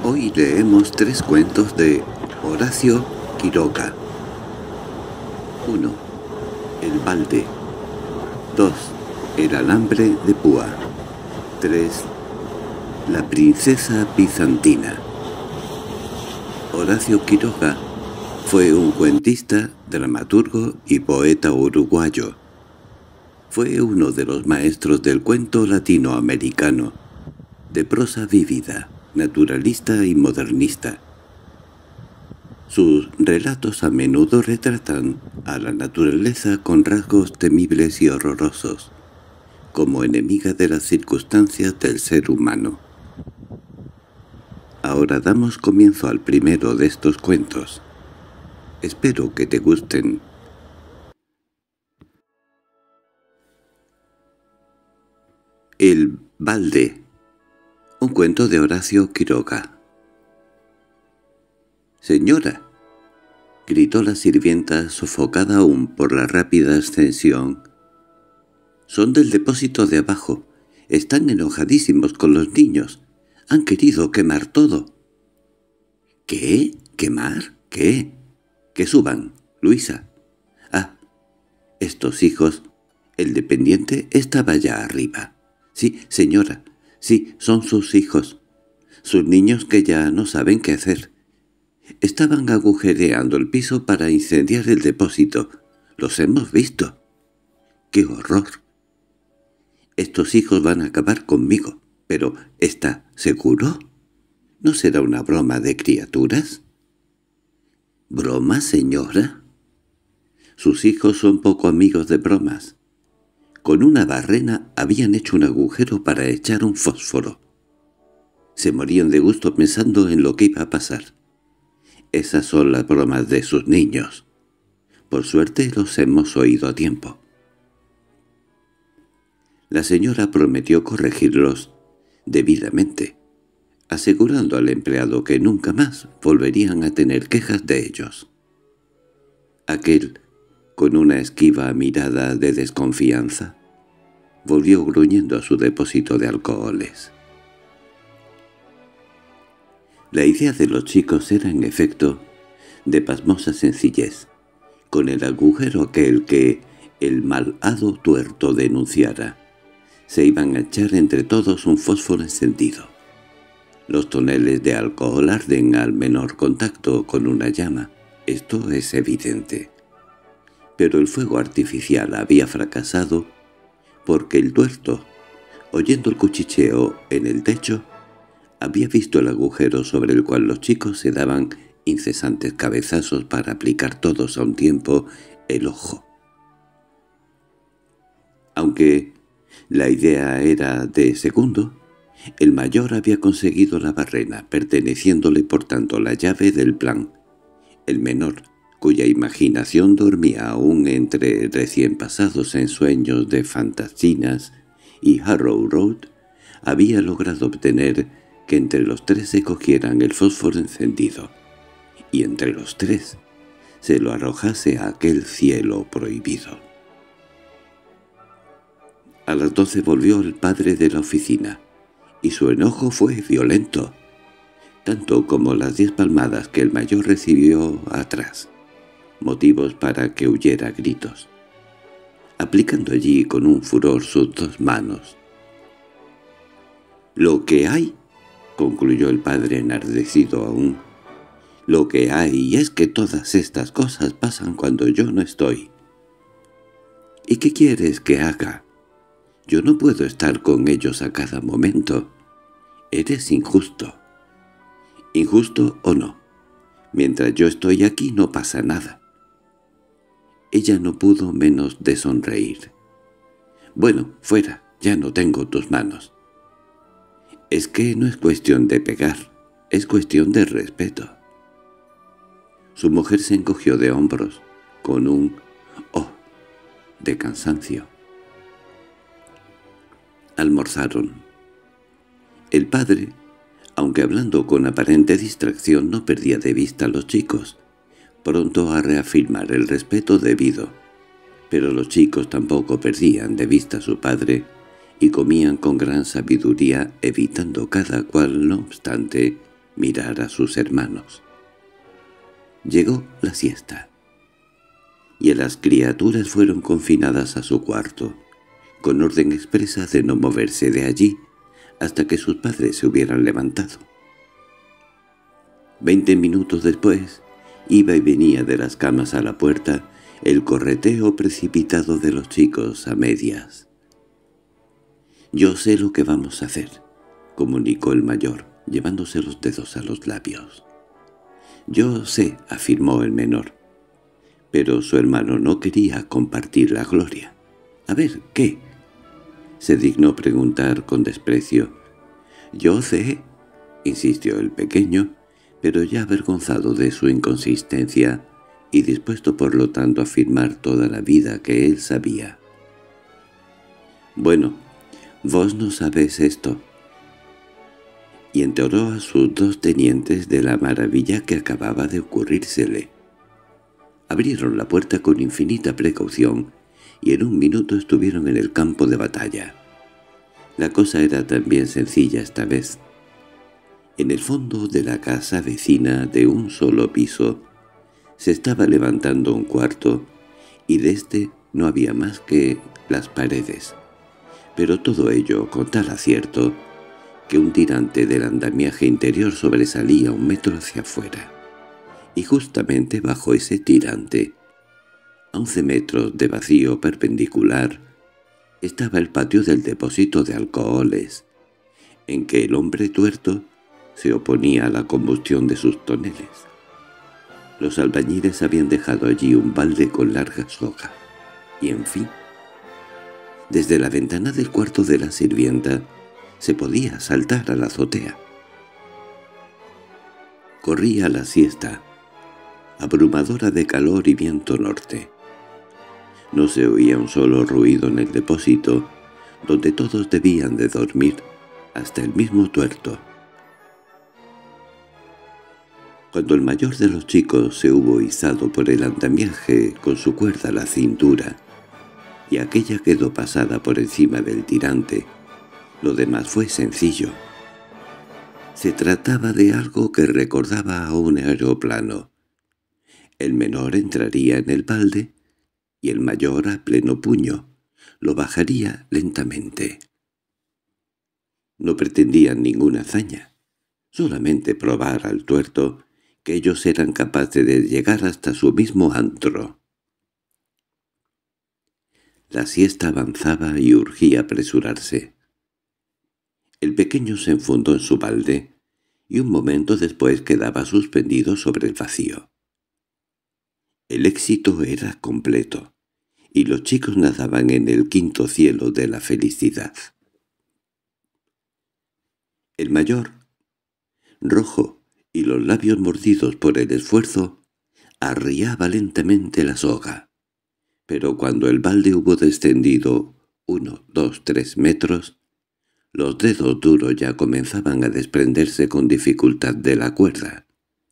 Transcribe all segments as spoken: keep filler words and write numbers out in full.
Hoy leemos tres cuentos de Horacio Quiroga. uno. El balde. dos. El alambre de púa. tres. La princesa bizantina. Horacio Quiroga fue un cuentista, dramaturgo y poeta uruguayo. Fue uno de los maestros del cuento latinoamericano, de prosa vívida, naturalista y modernista. Sus relatos a menudo retratan a la naturaleza con rasgos temibles y horrorosos, como enemiga de las circunstancias del ser humano. Ahora damos comienzo al primero de estos cuentos. Espero que te gusten. El balde. Un cuento de Horacio Quiroga. —Señora —gritó la sirvienta, sofocada aún por la rápida ascensión—, son del depósito de abajo. Están enojadísimos con los niños. Han querido quemar todo. —¿Qué? ¿Quemar? ¿Qué? —Que suban, Luisa. Ah, estos hijos. El dependiente estaba ya arriba. Sí, señora, sí, son sus hijos. Sus niños que ya no saben qué hacer. Estaban agujereando el piso para incendiar el depósito. Los hemos visto. ¡Qué horror! Estos hijos van a acabar conmigo. Pero, ¿está seguro? ¿No será una broma de criaturas? ¿Broma, señora? Sus hijos son poco amigos de bromas. Con una barrena habían hecho un agujero para echar un fósforo. Se morían de gusto pensando en lo que iba a pasar. Esas son las bromas de sus niños. Por suerte los hemos oído a tiempo. La señora prometió corregirlos debidamente, asegurando al empleado que nunca más volverían a tener quejas de ellos. Aquel, con una esquiva mirada de desconfianza, volvió gruñendo a su depósito de alcoholes. La idea de los chicos era, en efecto, de pasmosa sencillez, con el agujero aquel que el malhado tuerto denunciara. Se iban a echar entre todos un fósforo encendido. Los toneles de alcohol arden al menor contacto con una llama, esto es evidente. Pero el fuego artificial había fracasado porque el tuerto, oyendo el cuchicheo en el techo, había visto el agujero sobre el cual los chicos se daban incesantes cabezazos para aplicar todos a un tiempo el ojo. Aunque la idea era de segundo, el mayor había conseguido la barrena, perteneciéndole por tanto la llave del plan. El menor, cuya imaginación dormía aún entre recién pasados ensueños de Fantasinas y Harrow Road, había logrado obtener que entre los tres se cogieran el fósforo encendido, y entre los tres se lo arrojase a aquel cielo prohibido. A las doce volvió el padre de la oficina, y su enojo fue violento, tanto como las diez palmadas que el mayor recibió atrás, motivos para que huyera a gritos, aplicando allí con un furor sus dos manos. «Lo que hay», concluyó el padre enardecido aún, «lo que hay es que todas estas cosas pasan cuando yo no estoy. ¿Y qué quieres que haga? Yo no puedo estar con ellos a cada momento. Eres injusto». «¿Injusto o no? Mientras yo estoy aquí no pasa nada». Ella no pudo menos de sonreír. «Bueno, fuera, ya no tengo tus manos». «Es que no es cuestión de pegar, es cuestión de respeto». Su mujer se encogió de hombros, con un «oh» de cansancio. Almorzaron. El padre, aunque hablando con aparente distracción, no perdía de vista a los chicos, pronto a reafirmar el respeto debido, pero los chicos tampoco perdían de vista a su padre, y comían con gran sabiduría, evitando cada cual, no obstante, mirar a sus hermanos. Llegó la siesta, y las criaturas fueron confinadas a su cuarto, con orden expresa de no moverse de allí hasta que sus padres se hubieran levantado. Veinte minutos después, iba y venía de las camas a la puerta el correteo precipitado de los chicos a medias. «Yo sé lo que vamos a hacer», comunicó el mayor, llevándose los dedos a los labios. «Yo sé», afirmó el menor. Pero su hermano no quería compartir la gloria. «A ver, ¿qué?», se dignó preguntar con desprecio. «Yo sé», insistió el pequeño, pero ya avergonzado de su inconsistencia y dispuesto por lo tanto a afirmar toda la vida que él sabía. «Bueno, vos no sabés esto», y enteró a sus dos tenientes de la maravilla que acababa de ocurrírsele. Abrieron la puerta con infinita precaución y en un minuto estuvieron en el campo de batalla. La cosa era también sencilla esta vez. En el fondo de la casa vecina de un solo piso se estaba levantando un cuarto, y de éste no había más que las paredes, pero todo ello con tal acierto que un tirante del andamiaje interior sobresalía un metro hacia afuera, y justamente bajo ese tirante, a once metros de vacío perpendicular, estaba el patio del depósito de alcoholes, en que el hombre tuerto se oponía a la combustión de sus toneles. Los albañiles habían dejado allí un balde con larga soga, y en fin, desde la ventana del cuarto de la sirvienta se podía saltar a la azotea. Corría la siesta, abrumadora de calor y viento norte. No se oía un solo ruido en el depósito, donde todos debían de dormir, hasta el mismo tuerto. Cuando el mayor de los chicos se hubo izado por el andamiaje con su cuerda a la cintura, y aquella quedó pasada por encima del tirante, lo demás fue sencillo. Se trataba de algo que recordaba a un aeroplano. El menor entraría en el balde, y el mayor a pleno puño lo bajaría lentamente. No pretendían ninguna hazaña, solamente probar al tuerto que ellos eran capaces de llegar hasta su mismo antro. La siesta avanzaba y urgía apresurarse. El pequeño se enfundó en su balde, y un momento después quedaba suspendido sobre el vacío. El éxito era completo, y los chicos nadaban en el quinto cielo de la felicidad. El mayor, rojo y los labios mordidos por el esfuerzo, arriaba lentamente la soga. Pero cuando el balde hubo descendido uno, dos, tres metros, los dedos duros ya comenzaban a desprenderse con dificultad de la cuerda.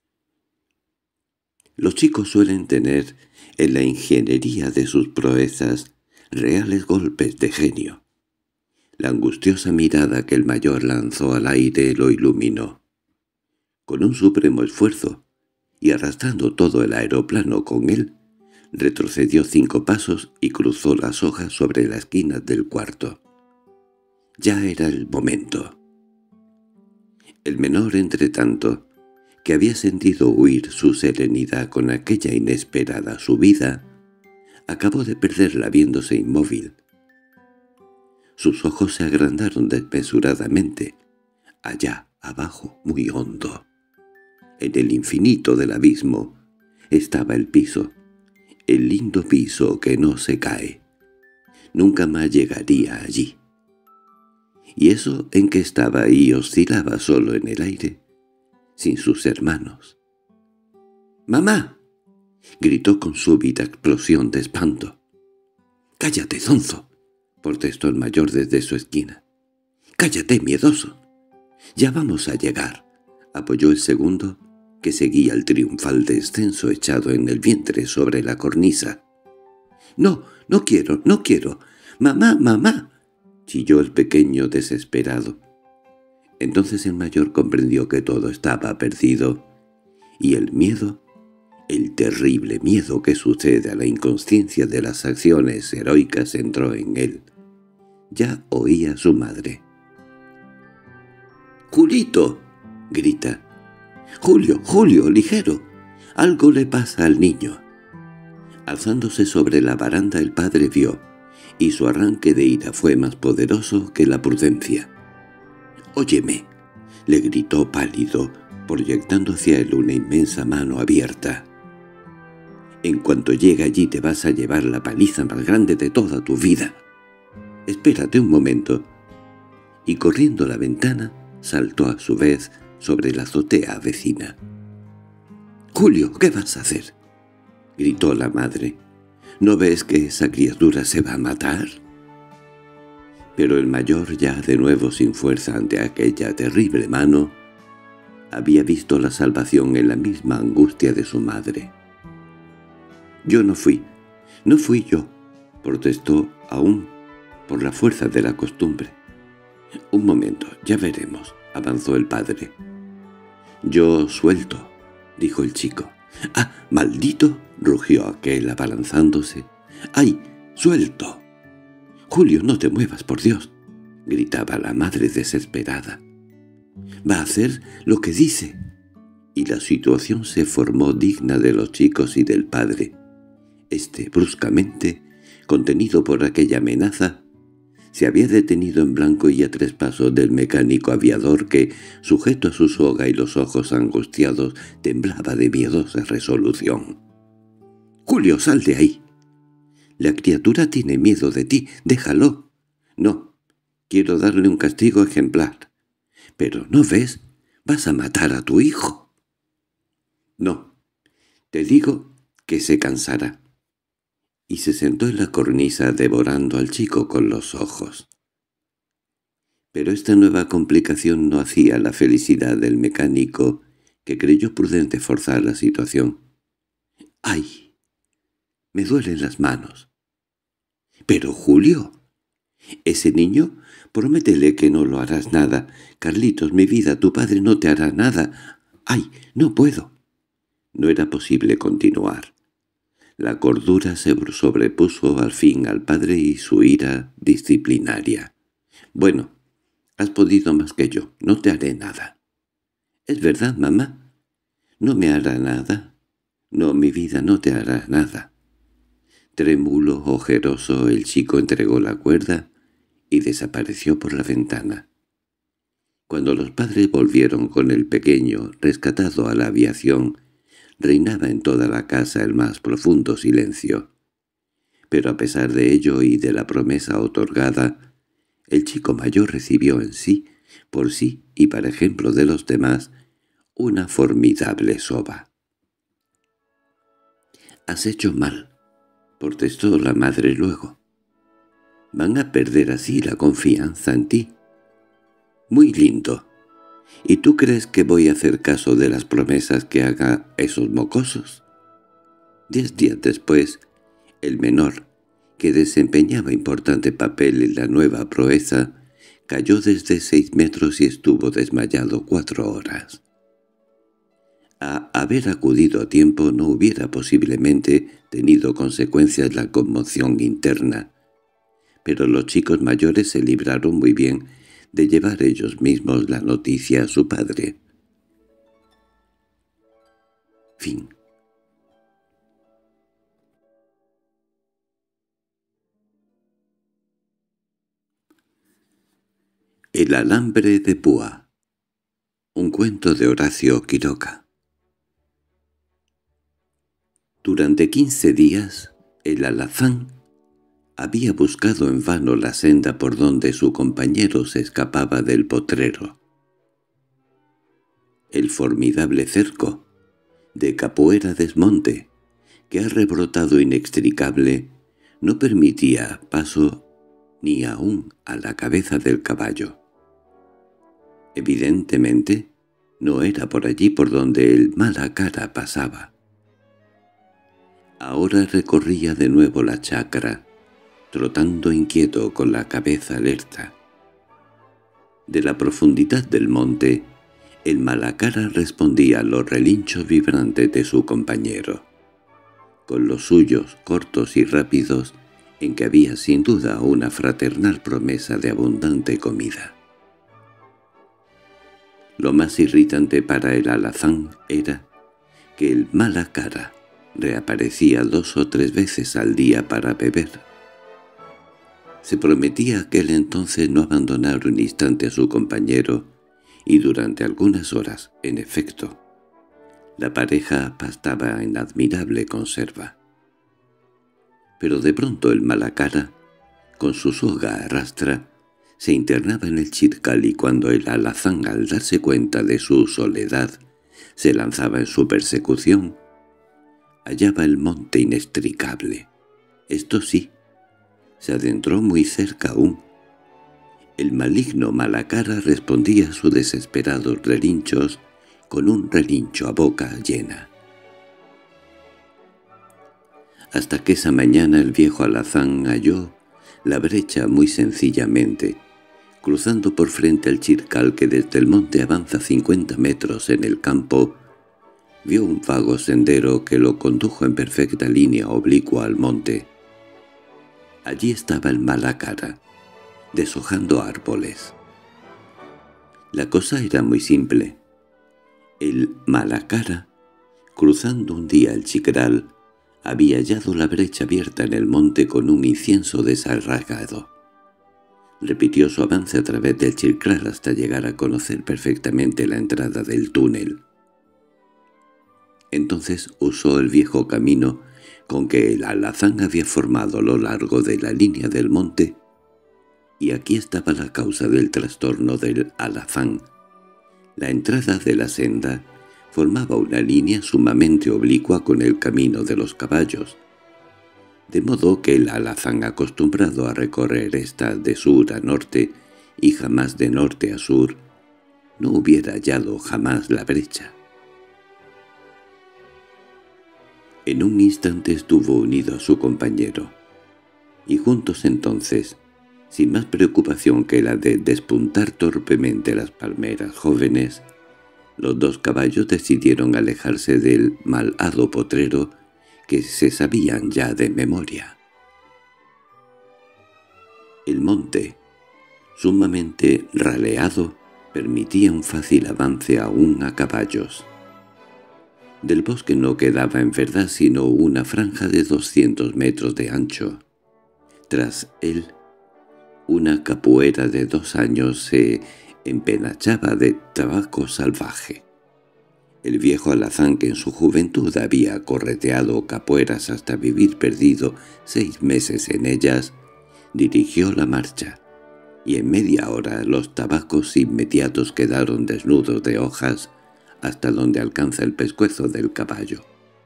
Los chicos suelen tener en la ingeniería de sus proezas reales golpes de genio. La angustiosa mirada que el mayor lanzó al aire lo iluminó. Con un supremo esfuerzo, y arrastrando todo el aeroplano con él, retrocedió cinco pasos y cruzó las hojas sobre la esquina del cuarto. Ya era el momento. El menor, entretanto, que había sentido huir su serenidad con aquella inesperada subida, acabó de perderla viéndose inmóvil. Sus ojos se agrandaron desmesuradamente. Allá abajo, muy hondo, en el infinito del abismo, estaba el piso, el lindo piso que no se cae. Nunca más llegaría allí. Y eso en que estaba y oscilaba solo en el aire, sin sus hermanos. —¡Mamá! —gritó con súbita explosión de espanto. —¡Cállate, zonzo! —protestó el mayor desde su esquina. —¡Cállate, miedoso! —Ya vamos a llegar —apoyó el segundo, que seguía el triunfal descenso echado en el vientre sobre la cornisa. —No, no quiero, no quiero. —¡Mamá, mamá! —chilló el pequeño desesperado. Entonces el mayor comprendió que todo estaba perdido, y el miedo, el terrible miedo que sucede a la inconsciencia de las acciones heroicas entró en él. Ya oía a su madre. —¡Julito! —grita. —Julio, Julio, ligero. Algo le pasa al niño. Alzándose sobre la baranda el padre vio, y su arranque de ira fue más poderoso que la prudencia. —¡Óyeme! —le gritó pálido, proyectando hacia él una inmensa mano abierta. En cuanto llegue allí te vas a llevar la paliza más grande de toda tu vida. Espérate un momento. Y corriendo a la ventana, saltó a su vez sobre la azotea vecina. —Julio, ¿qué vas a hacer? —gritó la madre. ¿No ves que esa criatura se va a matar? Pero el mayor, ya de nuevo sin fuerza ante aquella terrible mano, había visto la salvación en la misma angustia de su madre. —Yo no fui, no fui yo —protestó aún por la fuerza de la costumbre. —Un momento, ya veremos —avanzó el padre. —Yo suelto —dijo el chico. —¡Ah, maldito! —rugió aquel abalanzándose. —¡Ay, suelto! —Julio, no te muevas, por Dios —gritaba la madre desesperada—. Va a hacer lo que dice. Y la situación se formó digna de los chicos y del padre. Este, bruscamente, contenido por aquella amenaza, se había detenido en blanco y a tres pasos del mecánico aviador que, sujeto a su soga y los ojos angustiados, temblaba de miedosa resolución. —¡Julio, sal de ahí! La criatura tiene miedo de ti, déjalo. No, quiero darle un castigo ejemplar. Pero, ¿no ves? Vas a matar a tu hijo. No, te digo que se cansará. Y se sentó en la cornisa devorando al chico con los ojos. Pero esta nueva complicación no hacía la felicidad del mecánico, que creyó prudente forzar la situación. —¡Ay! Me duelen las manos. —Pero, Julio, ese niño, prométele que no lo harás nada. Carlitos, mi vida, tu padre no te hará nada. ¡Ay, no puedo! No era posible continuar. La cordura se sobrepuso al fin al padre y su ira disciplinaria. —Bueno, has podido más que yo, no te haré nada. —¿Es verdad, mamá? ¿No me hará nada? —No, mi vida, no te hará nada. Trémulo, ojeroso, el chico entregó la cuerda y desapareció por la ventana. Cuando los padres volvieron con el pequeño, rescatado a la aviación, reinaba en toda la casa el más profundo silencio. Pero a pesar de ello y de la promesa otorgada, el chico mayor recibió en sí, por sí y para ejemplo de los demás, una formidable soba. —Has hecho mal —protestó la madre luego—. Van a perder así la confianza en ti. Muy lindo. ¿Y tú crees que voy a hacer caso de las promesas que haga esos mocosos? Diez días después, el menor, que desempeñaba importante papel en la nueva proeza, cayó desde seis metros y estuvo desmayado cuatro horas. A haber acudido a tiempo no hubiera posiblemente tenido consecuencias la conmoción interna, pero los chicos mayores se libraron muy bien de llevar ellos mismos la noticia a su padre. Fin. El alambre de púa. Un cuento de Horacio Quiroga. Durante quince días, el alazán había buscado en vano la senda por donde su compañero se escapaba del potrero. El formidable cerco, de capoeira desmonte, que ha rebrotado inextricable, no permitía paso ni aún a la cabeza del caballo. Evidentemente, no era por allí por donde el mala cara pasaba. Ahora recorría de nuevo la chacra, trotando inquieto con la cabeza alerta. De la profundidad del monte, el Malacara respondía a los relinchos vibrantes de su compañero, con los suyos cortos y rápidos, en que había sin duda una fraternal promesa de abundante comida. Lo más irritante para el alazán era que el Malacara reaparecía dos o tres veces al día para beber. Se prometía aquel entonces no abandonar un instante a su compañero, y durante algunas horas, en efecto, la pareja pastaba en admirable conserva. Pero de pronto el Malacara, con su soga a rastra, se internaba en el chircal, y cuando el alazán, al darse cuenta de su soledad, se lanzaba en su persecución, hallaba el monte inextricable. Esto sí, se adentró muy cerca aún. El maligno Malacara respondía a sus desesperados relinchos con un relincho a boca llena. Hasta que esa mañana el viejo alazán halló la brecha muy sencillamente, cruzando por frente al chircal que desde el monte avanza cincuenta metros en el campo. Vio un vago sendero que lo condujo en perfecta línea oblicua al monte. Allí estaba el Malacara, deshojando árboles. La cosa era muy simple. El Malacara, cruzando un día el chicral, había hallado la brecha abierta en el monte con un incienso desarraigado. Repitió su avance a través del chicral hasta llegar a conocer perfectamente la entrada del túnel. Entonces usó el viejo camino con que el alazán había formado a lo largo de la línea del monte, y aquí estaba la causa del trastorno del alazán. La entrada de la senda formaba una línea sumamente oblicua con el camino de los caballos, de modo que el alazán, acostumbrado a recorrer esta de sur a norte y jamás de norte a sur, no hubiera hallado jamás la brecha. En un instante estuvo unido a su compañero, y juntos entonces, sin más preocupación que la de despuntar torpemente las palmeras jóvenes, los dos caballos decidieron alejarse del malhado potrero que se sabían ya de memoria. El monte, sumamente raleado, permitía un fácil avance aún a caballos. Del bosque no quedaba en verdad sino una franja de doscientos metros de ancho. Tras él, una capuera de dos años se empenachaba de tabaco salvaje. El viejo alazán, que en su juventud había correteado capueras hasta vivir perdido seis meses en ellas, dirigió la marcha, y en media hora los tabacos inmediatos quedaron desnudos de hojas hasta donde alcanza el pescuezo del caballo.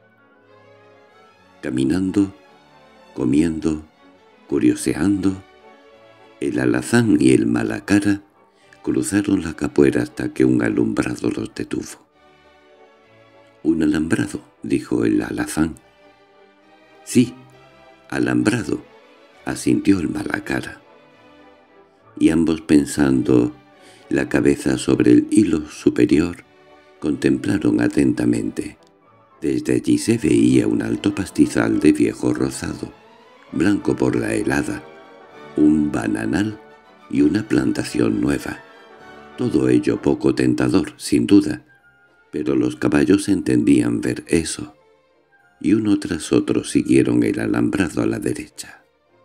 Caminando, comiendo, curioseando, el alazán y el Malacara cruzaron la capuera hasta que un alumbrado los detuvo. —¿Un alambrado? —dijo el alazán. —Sí, alambrado —asintió el Malacara. Y ambos, pensando la cabeza sobre el hilo superior, contemplaron atentamente. Desde allí se veía un alto pastizal de viejo rozado, blanco por la helada, un bananal y una plantación nueva. Todo ello poco tentador, sin duda, pero los caballos entendían ver eso, y uno tras otro siguieron el alambrado a la derecha.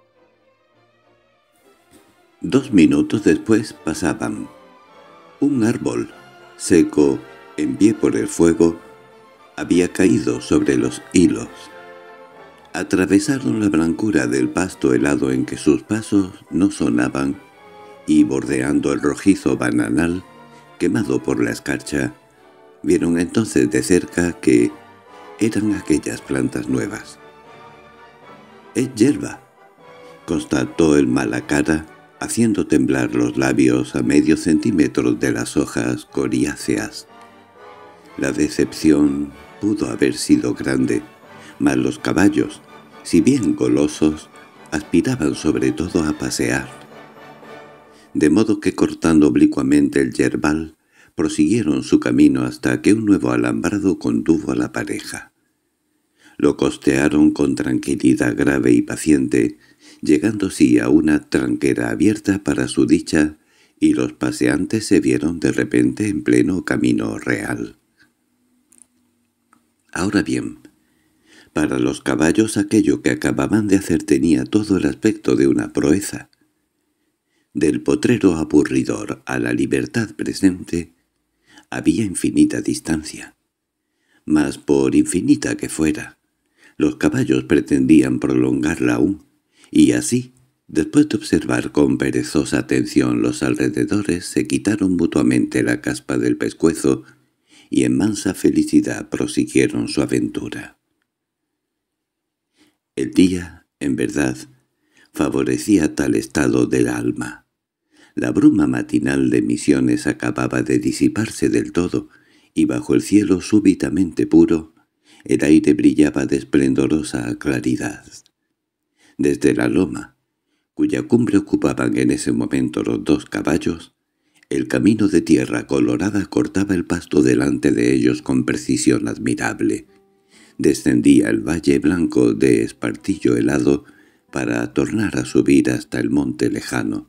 Dos minutos después pasaban. Un árbol, seco, en pie por el fuego, había caído sobre los hilos. Atravesaron la blancura del pasto helado en que sus pasos no sonaban, y bordeando el rojizo bananal, quemado por la escarcha, vieron entonces de cerca que eran aquellas plantas nuevas. —Es hierba —constató el Malacara, haciendo temblar los labios a medio centímetro de las hojas coriáceas. La decepción pudo haber sido grande, mas los caballos, si bien golosos, aspiraban sobre todo a pasear. de modo que cortando oblicuamente el yerbal, prosiguieron su camino hasta que un nuevo alambrado condujo a la pareja. Lo costearon con tranquilidad grave y paciente, llegando sí a una tranquera abierta para su dicha, y los paseantes se vieron de repente en pleno camino real. Ahora bien, para los caballos aquello que acababan de hacer tenía todo el aspecto de una proeza. Del potrero aburridor a la libertad presente había infinita distancia. Mas por infinita que fuera, los caballos pretendían prolongarla aún, y así, después de observar con perezosa atención los alrededores, se quitaron mutuamente la caspa del pescuezo y en mansa felicidad prosiguieron su aventura. El día, en verdad, favorecía tal estado del alma. La bruma matinal de Misiones acababa de disiparse del todo, y bajo el cielo súbitamente puro, el aire brillaba de esplendorosa claridad. Desde la loma, cuya cumbre ocupaban en ese momento los dos caballos, el camino de tierra colorada cortaba el pasto delante de ellos con precisión admirable. Descendía el valle blanco de espartillo helado para tornar a subir hasta el monte lejano.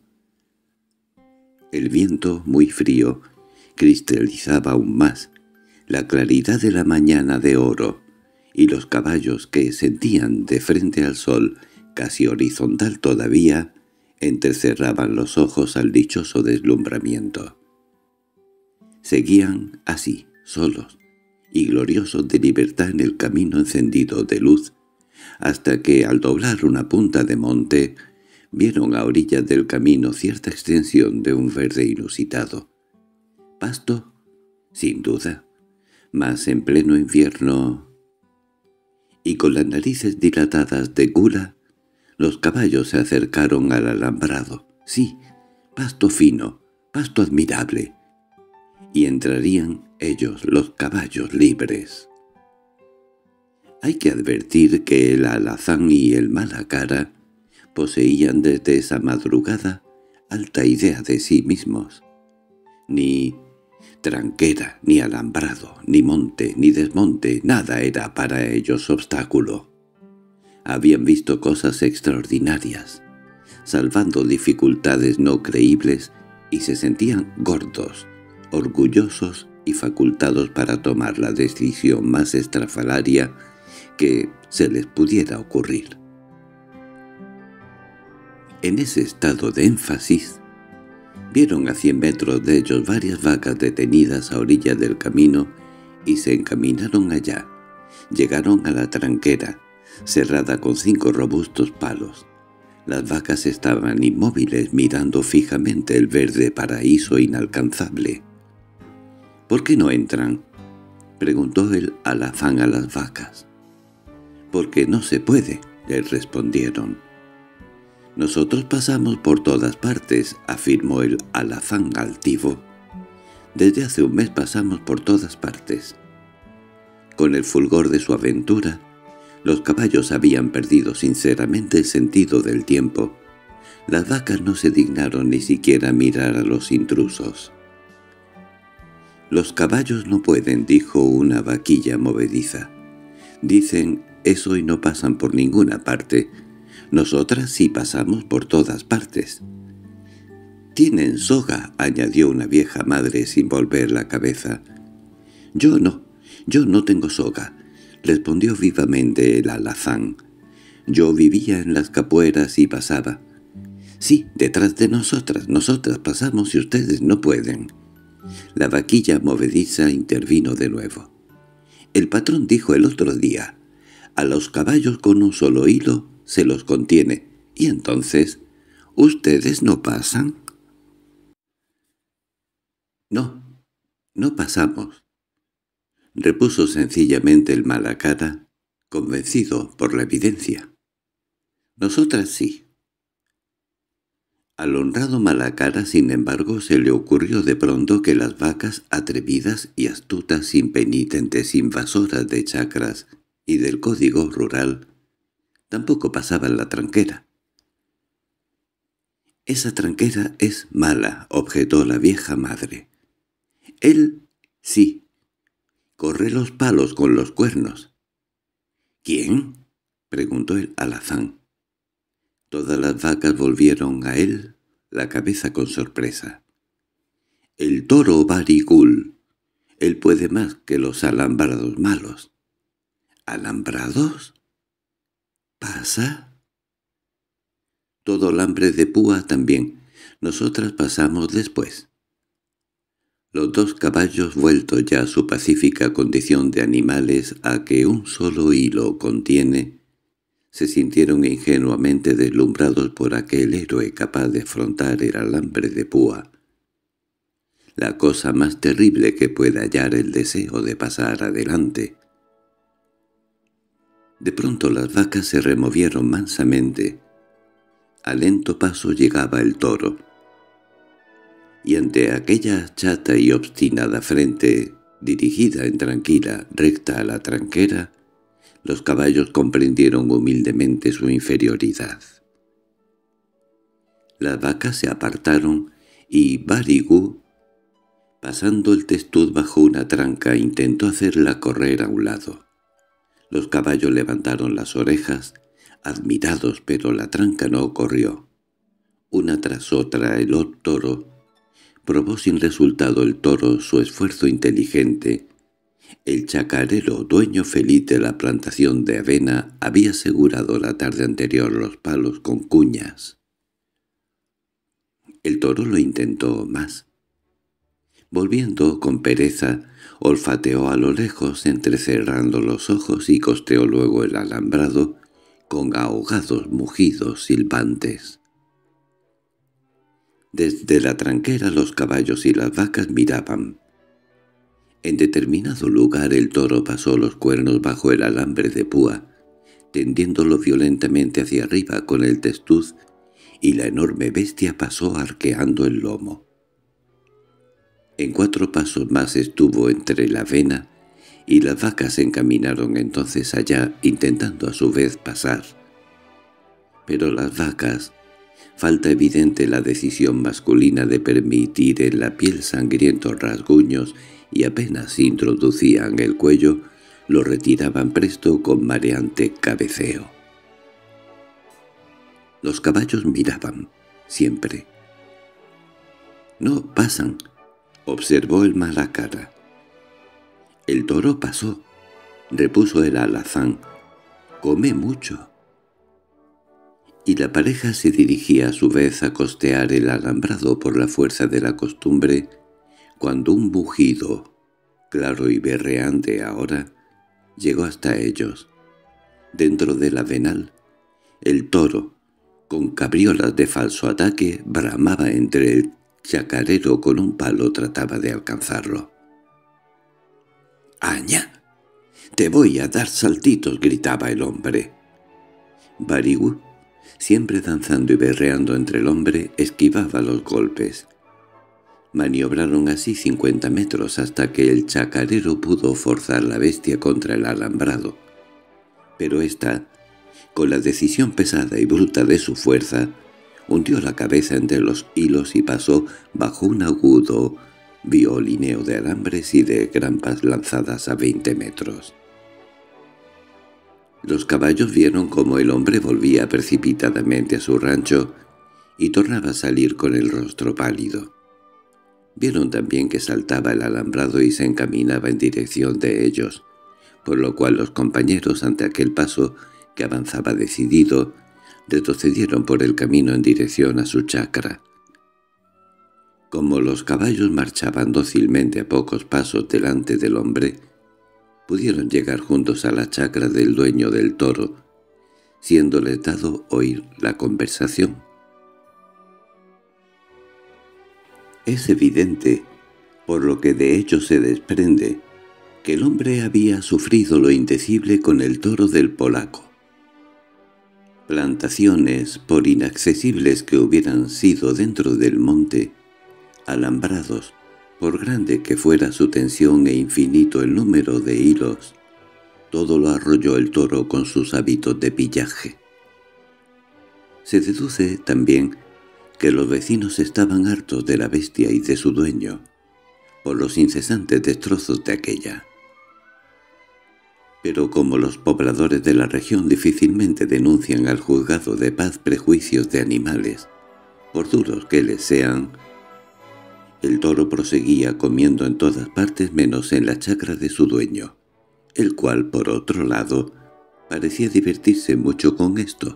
El viento, muy frío, cristalizaba aún más la claridad de la mañana de oro, y los caballos que sentían de frente al sol, casi horizontal todavía, entrecerraban los ojos al dichoso deslumbramiento. Seguían así, solos y gloriosos de libertad en el camino encendido de luz, hasta que al doblar una punta de monte, vieron a orillas del camino cierta extensión de un verde inusitado. Pasto, sin duda, mas en pleno invierno, y con las narices dilatadas de gula, los caballos se acercaron al alambrado. Sí, pasto fino, pasto admirable. Y entrarían ellos, los caballos, libres. Hay que advertir que el alazán y el malacara poseían desde esa madrugada alta idea de sí mismos. Ni tranquera, ni alambrado, ni monte, ni desmonte, nada era para ellos obstáculo. Habían visto cosas extraordinarias, salvando dificultades no creíbles, y se sentían gordos, orgullosos y facultados para tomar la decisión más estrafalaria que se les pudiera ocurrir. En ese estado de énfasis, vieron a cien metros de ellos varias vacas detenidas a orilla del camino y se encaminaron allá. Llegaron a la tranquera, cerrada con cinco robustos palos. Las vacas estaban inmóviles mirando fijamente el verde paraíso inalcanzable. —¿Por qué no entran? —preguntó el alazán a las vacas. —Porque no se puede —les respondieron. —Nosotros pasamos por todas partes —afirmó el alazán altivo—. Desde hace un mes pasamos por todas partes. Con el fulgor de su aventura, los caballos habían perdido sinceramente el sentido del tiempo. Las vacas no se dignaron ni siquiera mirar a los intrusos. —Los caballos no pueden —dijo una vaquilla movediza—. Dicen eso y no pasan por ninguna parte. Nosotras sí pasamos por todas partes. —Tienen soga —añadió una vieja madre sin volver la cabeza. —Yo no, yo no tengo soga —respondió vivamente el alazán. —Yo vivía en las capueras y pasaba. —Sí, detrás de nosotras, nosotras pasamos y ustedes no pueden. La vaquilla movediza intervino de nuevo. —El patrón dijo el otro día, a los caballos con un solo hilo se los contiene, y entonces, ¿ustedes no pasan? —No, no pasamos —repuso sencillamente el malacara, convencido por la evidencia—. Nosotras sí. Al honrado malacara, sin embargo, se le ocurrió de pronto que las vacas atrevidas y astutas, impenitentes invasoras de chacras y del código rural, tampoco pasaban la tranquera. «Esa tranquera es mala», objetó la vieja madre. «Él sí. Corre los palos con los cuernos». «¿Quién?», preguntó el alazán. Todas las vacas volvieron a él la cabeza con sorpresa. «El toro Barigul. Él puede más que los alambrados malos». «¿Alambrados? ¿Pasa?» «Todo alambre de púa también. Nosotras pasamos después». Los dos caballos, vueltos ya a su pacífica condición de animales a que un solo hilo contiene, se sintieron ingenuamente deslumbrados por aquel héroe capaz de afrontar el alambre de púa, la cosa más terrible que puede hallar el deseo de pasar adelante. De pronto las vacas se removieron mansamente. A lento paso llegaba el toro, y ante aquella chata y obstinada frente, dirigida en tranquila, recta a la tranquera, los caballos comprendieron humildemente su inferioridad. Las vacas se apartaron y Barigú, pasando el testuz bajo una tranca, intentó hacerla correr a un lado. Los caballos levantaron las orejas, admirados, pero la tranca no corrió. Una tras otra el toro probó sin resultado el toro su esfuerzo inteligente. El chacarero, dueño feliz de la plantación de avena, había asegurado la tarde anterior los palos con cuñas. El toro lo intentó más. Volviendo con pereza, olfateó a lo lejos entrecerrando los ojos y costeó luego el alambrado con ahogados mugidos silbantes. Desde la tranquera los caballos y las vacas miraban. En determinado lugar el toro pasó los cuernos bajo el alambre de púa, tendiéndolo violentamente hacia arriba con el testuz, y la enorme bestia pasó arqueando el lomo. En cuatro pasos más estuvo entre la avena, y las vacas se encaminaron entonces allá, intentando a su vez pasar. Pero las vacas, falta evidente la decisión masculina de permitir en la piel sangrientos rasguños, y apenas introducían el cuello, lo retiraban presto con mareante cabeceo. Los caballos miraban, siempre. «No pasan», observó el malacara. «El toro pasó», repuso el alazán. «Come mucho». Y la pareja se dirigía a su vez a costear el alambrado por la fuerza de la costumbre, cuando un mugido, claro y berreante ahora, llegó hasta ellos. Dentro del avenal, el toro, con cabriolas de falso ataque, bramaba entre el chacarero con un palo, trataba de alcanzarlo. «¡Aña! ¡Te voy a dar saltitos!», gritaba el hombre. Barigú, siempre danzando y berreando entre el hombre, esquivaba los golpes. Maniobraron así cincuenta metros hasta que el chacarero pudo forzar la bestia contra el alambrado. Pero ésta, con la decisión pesada y bruta de su fuerza, hundió la cabeza entre los hilos y pasó bajo un agudo violineo de alambres y de grampas lanzadas a veinte metros. Los caballos vieron cómo el hombre volvía precipitadamente a su rancho y tornaba a salir con el rostro pálido. Vieron también que saltaba el alambrado y se encaminaba en dirección de ellos, por lo cual los compañeros, ante aquel paso que avanzaba decidido, retrocedieron por el camino en dirección a su chacra. Como los caballos marchaban dócilmente a pocos pasos delante del hombre, pudieron llegar juntos a la chacra del dueño del toro, siéndoles dado oír la conversación. Es evidente, por lo que de ello se desprende, que el hombre había sufrido lo indecible con el toro del polaco. Plantaciones, por inaccesibles que hubieran sido dentro del monte, alambrados, por grande que fuera su tensión e infinito el número de hilos, todo lo arrolló el toro con sus hábitos de pillaje. Se deduce también que los vecinos estaban hartos de la bestia y de su dueño, por los incesantes destrozos de aquella. Pero como los pobladores de la región difícilmente denuncian al juzgado de paz prejuicios de animales, por duros que les sean, el toro proseguía comiendo en todas partes menos en la chacra de su dueño, el cual, por otro lado, parecía divertirse mucho con esto.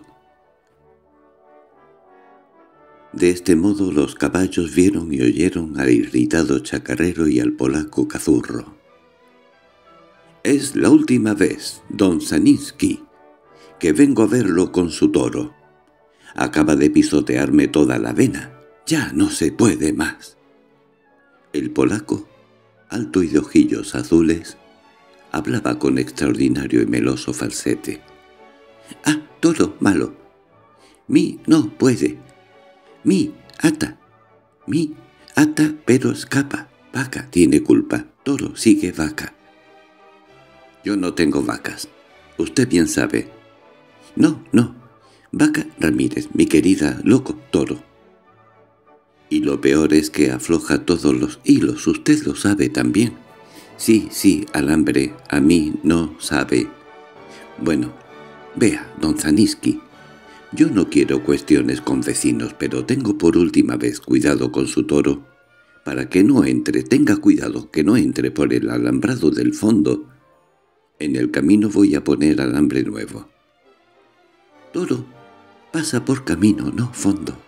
De este modo los caballos vieron y oyeron al irritado chacarrero y al polaco cazurro. «Es la última vez, don Saniński, que vengo a verlo con su toro. Acaba de pisotearme toda la avena. Ya no se puede más». El polaco, alto y de ojillos azules, hablaba con extraordinario y meloso falsete. «Ah, toro malo. Mi no puede. Mi ata. Mi ata pero escapa. Vaca tiene culpa. Toro sigue vaca». «Yo no tengo vacas. Usted bien sabe». «No, no. Vaca Ramírez, mi querida loco toro». «Y lo peor es que afloja todos los hilos, usted lo sabe también». «Sí, sí, alambre, a mí no sabe». «Bueno, vea, don Saniński, yo no quiero cuestiones con vecinos, pero tengo por última vez cuidado con su toro, para que no entre, tenga cuidado que no entre por el alambrado del fondo. En el camino voy a poner alambre nuevo». «Toro, pasa por camino, no fondo».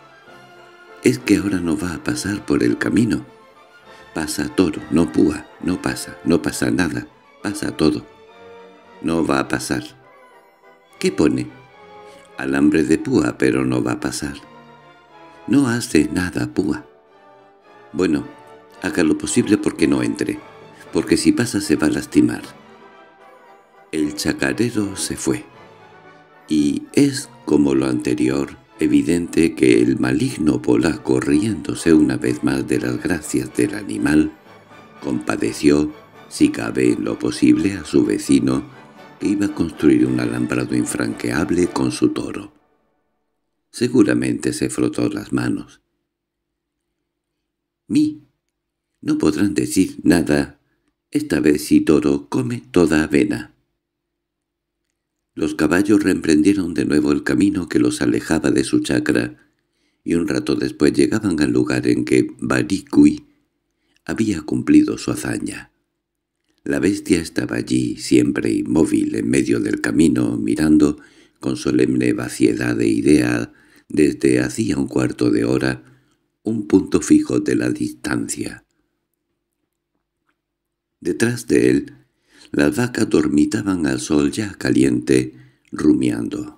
«Es que ahora no va a pasar por el camino. Pasa toro, no púa, no pasa, no pasa nada, pasa todo. No va a pasar». «¿Qué pone?» «Alambre de púa, pero no va a pasar». «No hace nada púa». «Bueno, haga lo posible porque no entre, porque si pasa se va a lastimar». El chacarero se fue, y es, como lo anterior, evidente que el maligno polaco, riéndose una vez más de las gracias del animal, compadeció, si cabe en lo posible, a su vecino, que iba a construir un alambrado infranqueable con su toro. Seguramente se frotó las manos. «Mi, no podrán decir nada. Esta vez si toro come toda avena». Los caballos reemprendieron de nuevo el camino que los alejaba de su chacra, y un rato después llegaban al lugar en que Barigüi había cumplido su hazaña. La bestia estaba allí, siempre inmóvil, en medio del camino, mirando con solemne vaciedad de idea desde hacía un cuarto de hora un punto fijo de la distancia. Detrás de él, las vacas dormitaban al sol ya caliente, rumiando.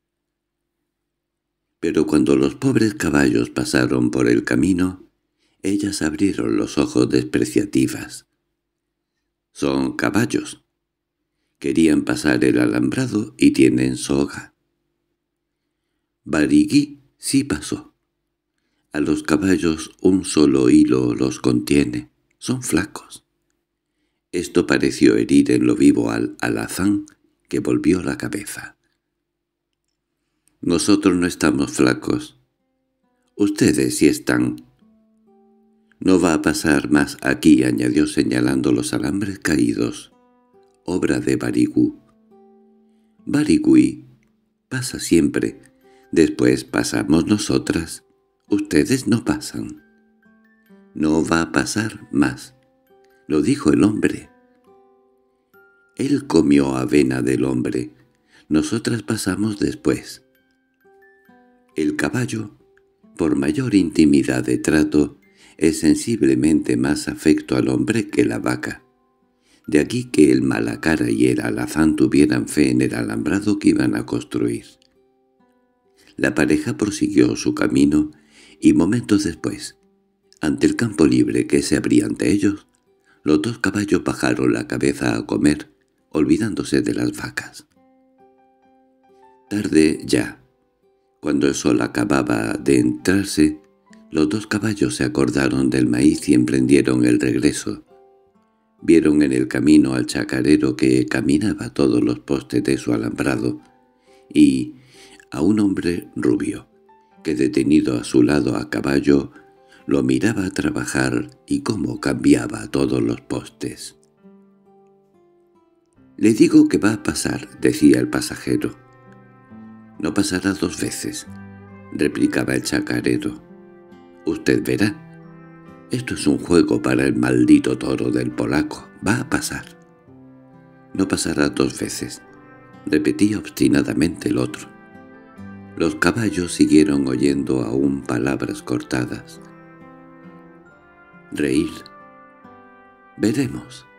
Pero cuando los pobres caballos pasaron por el camino, ellas abrieron los ojos despreciativas. «Son caballos. Querían pasar el alambrado y tienen soga». Barigüi sí pasó. A los caballos un solo hilo los contiene. Son flacos. Esto pareció herir en lo vivo al alazán, que volvió la cabeza. «Nosotros no estamos flacos. Ustedes sí están». «No va a pasar más aquí», añadió señalando los alambres caídos. «Obra de Barigüi». «Barigüi pasa siempre. Después pasamos nosotras. Ustedes no pasan». «No va a pasar más», lo dijo el hombre. Él comió avena del hombre. Nosotras pasamos después. El caballo, por mayor intimidad de trato, es sensiblemente más afecto al hombre que la vaca. De aquí que el Malacara y el alazán tuvieran fe en el alambrado que iban a construir. La pareja prosiguió su camino y momentos después, ante el campo libre que se abría ante ellos, los dos caballos bajaron la cabeza a comer, olvidándose de las vacas. Tarde ya, cuando el sol acababa de entrarse, los dos caballos se acordaron del maíz y emprendieron el regreso. Vieron en el camino al chacarero que caminaba todos los postes de su alambrado, y a un hombre rubio, que detenido a su lado a caballo, lo miraba trabajar y cómo cambiaba todos los postes. «Le digo que va a pasar», decía el pasajero. «No pasará dos veces», replicaba el chacarero. «Usted verá. Esto es un juego para el maldito toro del polaco. Va a pasar». «No pasará dos veces», repetía obstinadamente el otro. Los caballos siguieron oyendo aún palabras cortadas. «Reír. Veremos».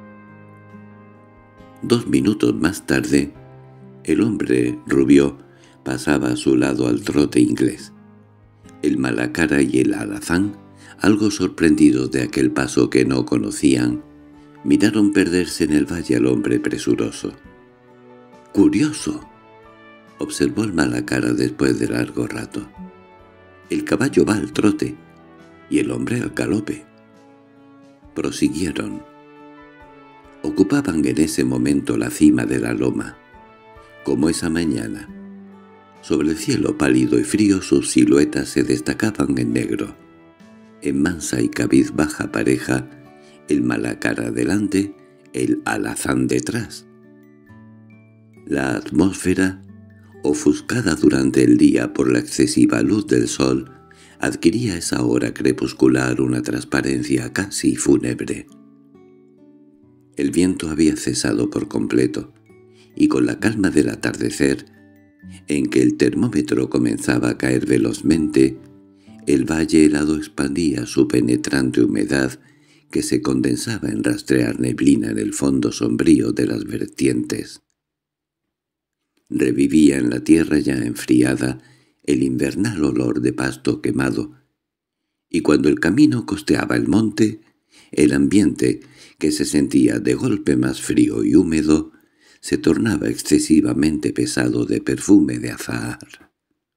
Dos minutos más tarde, el hombre rubio pasaba a su lado al trote inglés. El Malacara y el alazán, algo sorprendidos de aquel paso que no conocían, miraron perderse en el valle al hombre presuroso. «¡Curioso!», observó el Malacara después de largo rato. «El caballo va al trote y el hombre al galope». Prosiguieron. Ocupaban en ese momento la cima de la loma. Como esa mañana, sobre el cielo pálido y frío sus siluetas se destacaban en negro. En mansa y cabizbaja pareja, el Malacara delante, el alazán detrás. La atmósfera, ofuscada durante el día por la excesiva luz del sol, adquiría a esa hora crepuscular una transparencia casi fúnebre. El viento había cesado por completo, y con la calma del atardecer, en que el termómetro comenzaba a caer velozmente, el valle helado expandía su penetrante humedad que se condensaba en rastrear neblina en el fondo sombrío de las vertientes. Revivía en la tierra ya enfriada el invernal olor de pasto quemado, y cuando el camino costeaba el monte, el ambiente, que se sentía de golpe más frío y húmedo, se tornaba excesivamente pesado de perfume de azahar.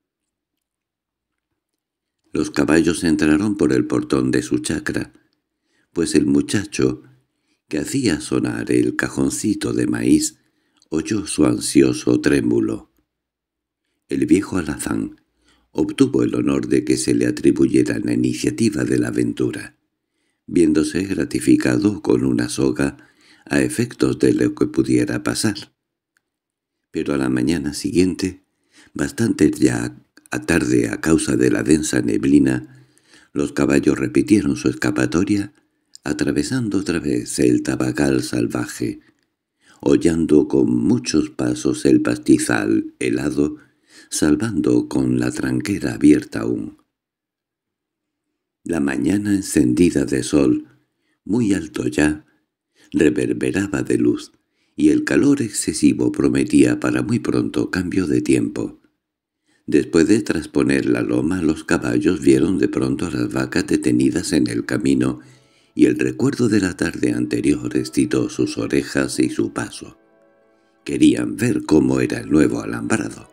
Los caballos entraron por el portón de su chacra, pues el muchacho, que hacía sonar el cajoncito de maíz, oyó su ansioso trémulo. El viejo alazán obtuvo el honor de que se le atribuyera la iniciativa de la aventura, viéndose gratificado con una soga a efectos de lo que pudiera pasar. Pero a la mañana siguiente, bastante ya a tarde a causa de la densa neblina, los caballos repitieron su escapatoria, atravesando otra vez el tabacal salvaje, hollando con muchos pasos el pastizal helado, salvando con la tranquera abierta aún. La mañana encendida de sol, muy alto ya, reverberaba de luz, y el calor excesivo prometía para muy pronto cambio de tiempo. Después de trasponer la loma, los caballos vieron de pronto a las vacas detenidas en el camino, y el recuerdo de la tarde anterior excitó sus orejas y su paso. Querían ver cómo era el nuevo alambrado.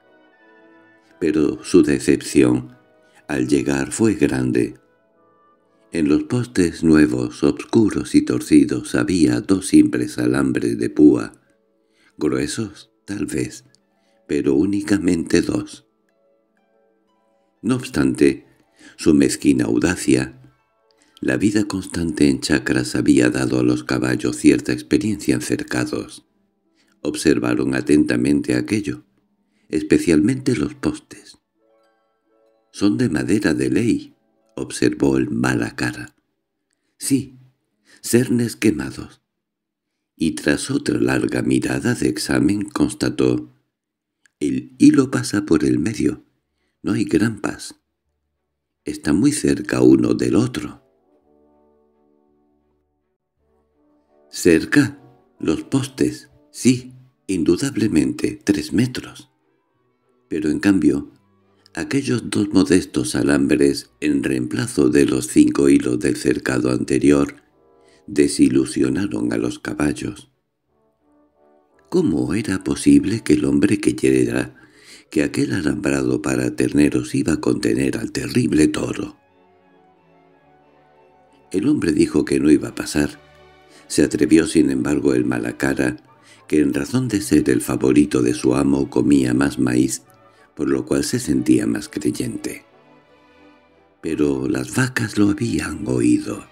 Pero su decepción, al llegar, fue grande. En los postes nuevos, obscuros y torcidos, había dos simples alambres de púa, gruesos, tal vez, pero únicamente dos. No obstante, su mezquina audacia, la vida constante en chacras había dado a los caballos cierta experiencia en cercados. Observaron atentamente aquello, especialmente los postes. «Son de madera de ley», observó el Malacara. «Sí, cernes quemados». Y tras otra larga mirada de examen constató: «El hilo pasa por el medio, no hay grampas. Está muy cerca uno del otro». «Cerca, los postes, sí, indudablemente, tres metros. Pero en cambio, aquellos dos modestos alambres, en reemplazo de los cinco hilos del cercado anterior, desilusionaron a los caballos. ¿Cómo era posible que el hombre creyera que aquel alambrado para terneros iba a contener al terrible toro? El hombre dijo que no iba a pasar. Se atrevió sin embargo el Malacara, que en razón de ser el favorito de su amo comía más maíz, por lo cual se sentía más creyente. Pero las vacas lo habían oído.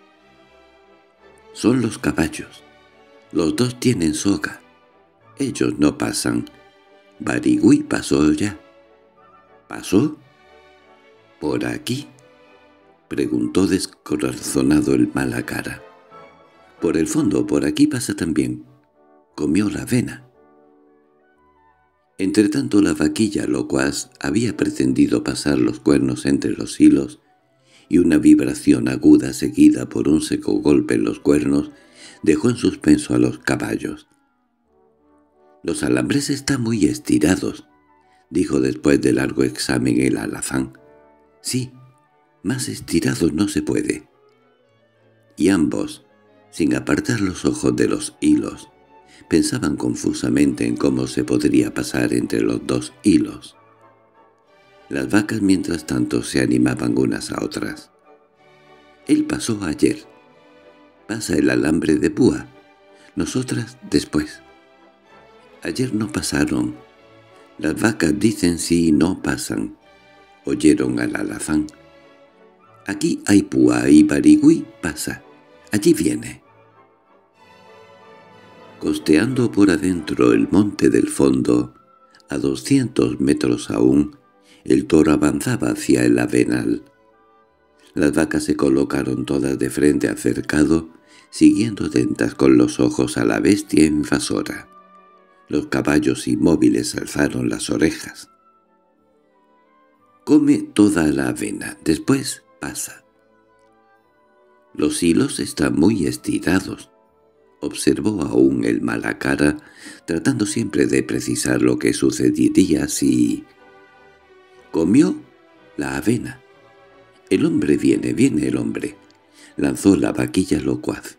«Son los caballos. Los dos tienen soga. Ellos no pasan. Barigüí pasó ya». «¿Pasó? ¿Por aquí?», preguntó descorazonado el Malacara. «Por el fondo, por aquí pasa también. Comió la avena». Entretanto la vaquilla locuaz había pretendido pasar los cuernos entre los hilos, y una vibración aguda seguida por un seco golpe en los cuernos dejó en suspenso a los caballos. «Los alambres están muy estirados», dijo después de largo examen el alazán. «Sí, más estirados no se puede». Y ambos, sin apartar los ojos de los hilos, pensaban confusamente en cómo se podría pasar entre los dos hilos. Las vacas mientras tanto se animaban unas a otras. «Él pasó ayer. Pasa el alambre de púa. Nosotras después. Ayer no pasaron. Las vacas dicen sí y no pasan», oyeron al alazán. «Aquí hay púa y Barigüí pasa. Allí viene». Costeando por adentro el monte del fondo, a doscientos metros aún, el toro avanzaba hacia el avenal. Las vacas se colocaron todas de frente al cercado, siguiendo atentas con los ojos a la bestia invasora. Los caballos inmóviles alzaron las orejas. «Come toda la avena, después pasa». «Los hilos están muy estirados», observó aún el Malacara, tratando siempre de precisar lo que sucedería si... «Comió la avena. El hombre viene, viene el hombre», lanzó la vaquilla locuaz.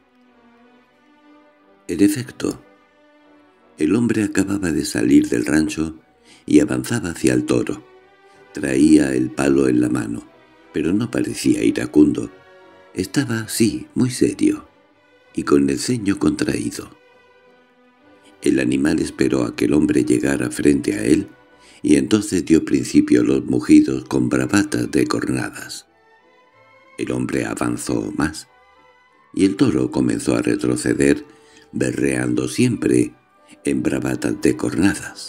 En efecto, el hombre acababa de salir del rancho y avanzaba hacia el toro. Traía el palo en la mano, pero no parecía iracundo. Estaba, sí, muy serio, y con el ceño contraído. El animal esperó a que el hombre llegara frente a él, y entonces dio principio a los mugidos con bravatas de cornadas. El hombre avanzó más, y el toro comenzó a retroceder, berreando siempre en bravatas de cornadas.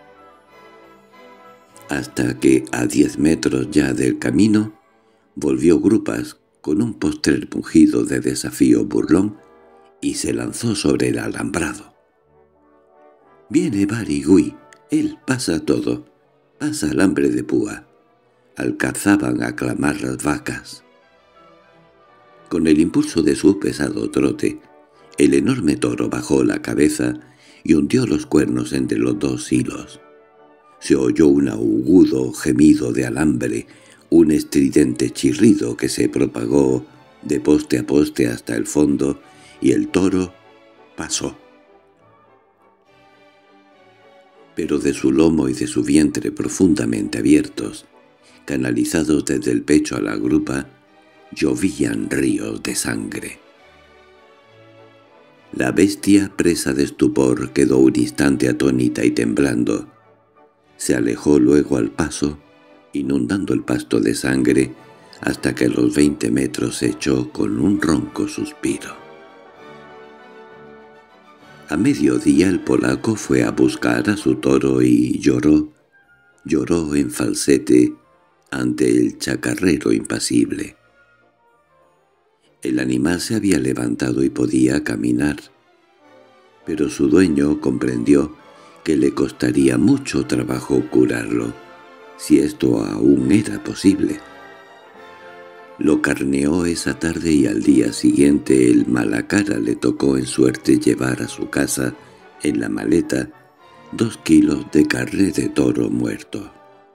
Hasta que, a diez metros ya del camino, volvió Grupas con un postrer mugido de desafío burlón y se lanzó sobre el alambrado. «Viene Barigüí, él pasa todo, pasa alambre de púa», alcanzaban a clamar las vacas. Con el impulso de su pesado trote, el enorme toro bajó la cabeza y hundió los cuernos entre los dos hilos. Se oyó un agudo gemido de alambre, un estridente chirrido que se propagó de poste a poste hasta el fondo, y el toro pasó. Pero de su lomo y de su vientre profundamente abiertos, canalizados desde el pecho a la grupa, llovían ríos de sangre. La bestia, presa de estupor, quedó un instante atónita y temblando. Se alejó luego al paso, inundando el pasto de sangre, hasta que a los veinte metros se echó con un ronco suspiro. A mediodía el polaco fue a buscar a su toro y lloró, lloró en falsete ante el chacarrero impasible. El animal se había levantado y podía caminar, pero su dueño comprendió que le costaría mucho trabajo curarlo, si esto aún era posible. Lo carneó esa tarde y al día siguiente el Malacara le tocó en suerte llevar a su casa, en la maleta, dos kilos de carne de toro muerto.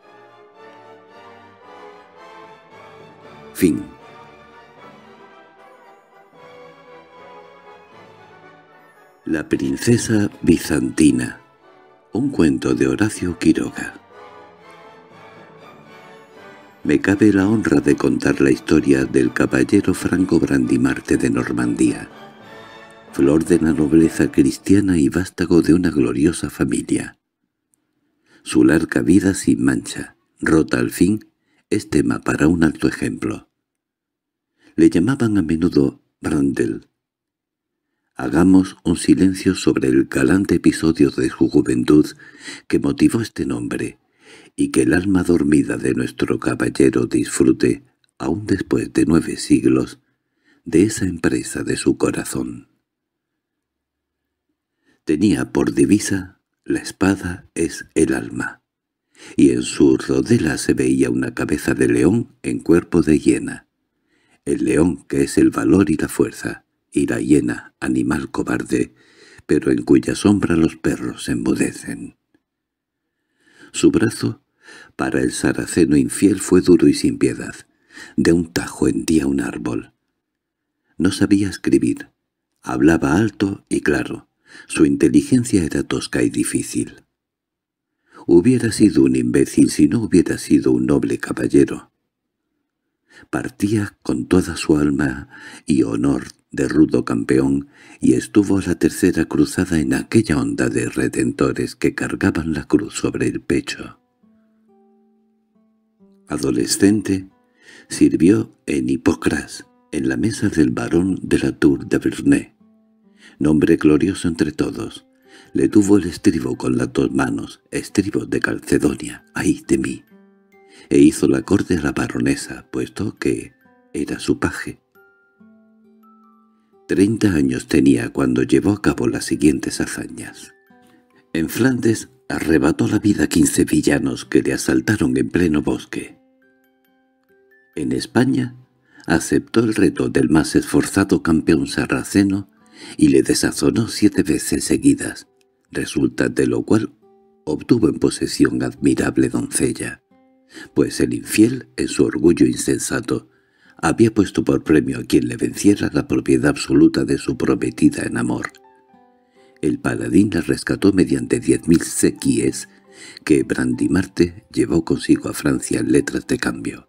Fin. La princesa bizantina. Un cuento de Horacio Quiroga. Me cabe la honra de contar la historia del caballero Franco Brandimarte de Normandía, flor de la nobleza cristiana y vástago de una gloriosa familia. Su larga vida sin mancha, rota al fin, es tema para un alto ejemplo. Le llamaban a menudo Brandel. Hagamos un silencio sobre el galante episodio de su juventud que motivó este nombre, y que el alma dormida de nuestro caballero disfrute, aún después de nueve siglos, de esa empresa de su corazón. Tenía por divisa: la espada es el alma, y en su rodela se veía una cabeza de león en cuerpo de hiena. El león, que es el valor y la fuerza, y la hiena, animal cobarde, pero en cuya sombra los perros se enmudecen. Su brazo, para el sarraceno infiel, fue duro y sin piedad. De un tajo hendía un árbol. No sabía escribir. Hablaba alto y claro. Su inteligencia era tosca y difícil. Hubiera sido un imbécil si no hubiera sido un noble caballero. Partía con toda su alma y honor de rudo campeón, y estuvo a la tercera cruzada en aquella onda de redentores que cargaban la cruz sobre el pecho. Adolescente, sirvió en Hipocras, en la mesa del barón de la Tour de Bernay. Nombre glorioso entre todos. Le tuvo el estribo con las dos manos, estribo de Calcedonia, ¡ay de mí! E hizo la corte a la baronesa, puesto que era su paje. Treinta años tenía cuando llevó a cabo las siguientes hazañas. En Flandes arrebató la vida a quince villanos que le asaltaron en pleno bosque. En España aceptó el reto del más esforzado campeón sarraceno y le desazonó siete veces seguidas, resultado de lo cual obtuvo en posesión admirable doncella, pues el infiel, en su orgullo insensato, había puesto por premio a quien le venciera la propiedad absoluta de su prometida en amor. El paladín la rescató mediante diez mil sequíes que Brandimarte llevó consigo a Francia en letras de cambio.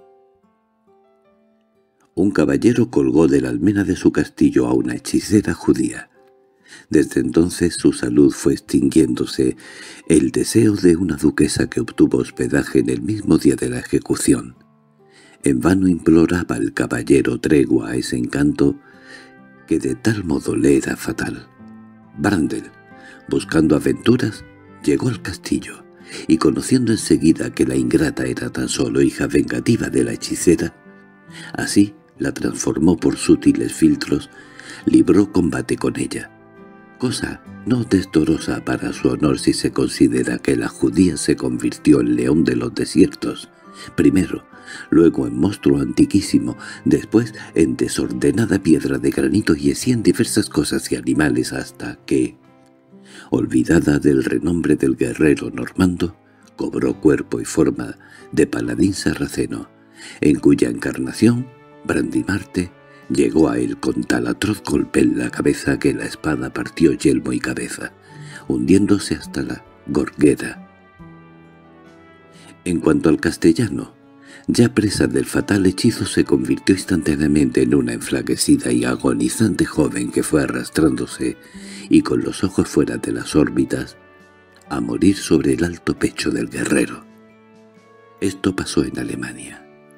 Un caballero colgó de la almena de su castillo a una hechicera judía. Desde entonces su salud fue extinguiéndose. El deseo de una duquesa que obtuvo hospedaje en el mismo día de la ejecución. En vano imploraba el caballero tregua a ese encanto que de tal modo le era fatal. Brandel, buscando aventuras, llegó al castillo, y conociendo enseguida que la ingrata era tan solo hija vengativa de la hechicera, así la transformó por sutiles filtros, libró combate con ella, cosa no desdorosa para su honor si se considera que la judía se convirtió en león de los desiertos, primero, luego en monstruo antiquísimo, después en desordenada piedra de granito y así en diversas cosas y animales hasta que, olvidada del renombre del guerrero normando, cobró cuerpo y forma de paladín sarraceno, en cuya encarnación Brandimarte llegó a él con tal atroz golpe en la cabeza que la espada partió yelmo y cabeza, hundiéndose hasta la gorguera. En cuanto al castellano, ya presa del fatal hechizo, se convirtió instantáneamente en una enflaquecida y agonizante joven que fue arrastrándose, y con los ojos fuera de las órbitas, a morir sobre el alto pecho del guerrero. Esto pasó en Alemania.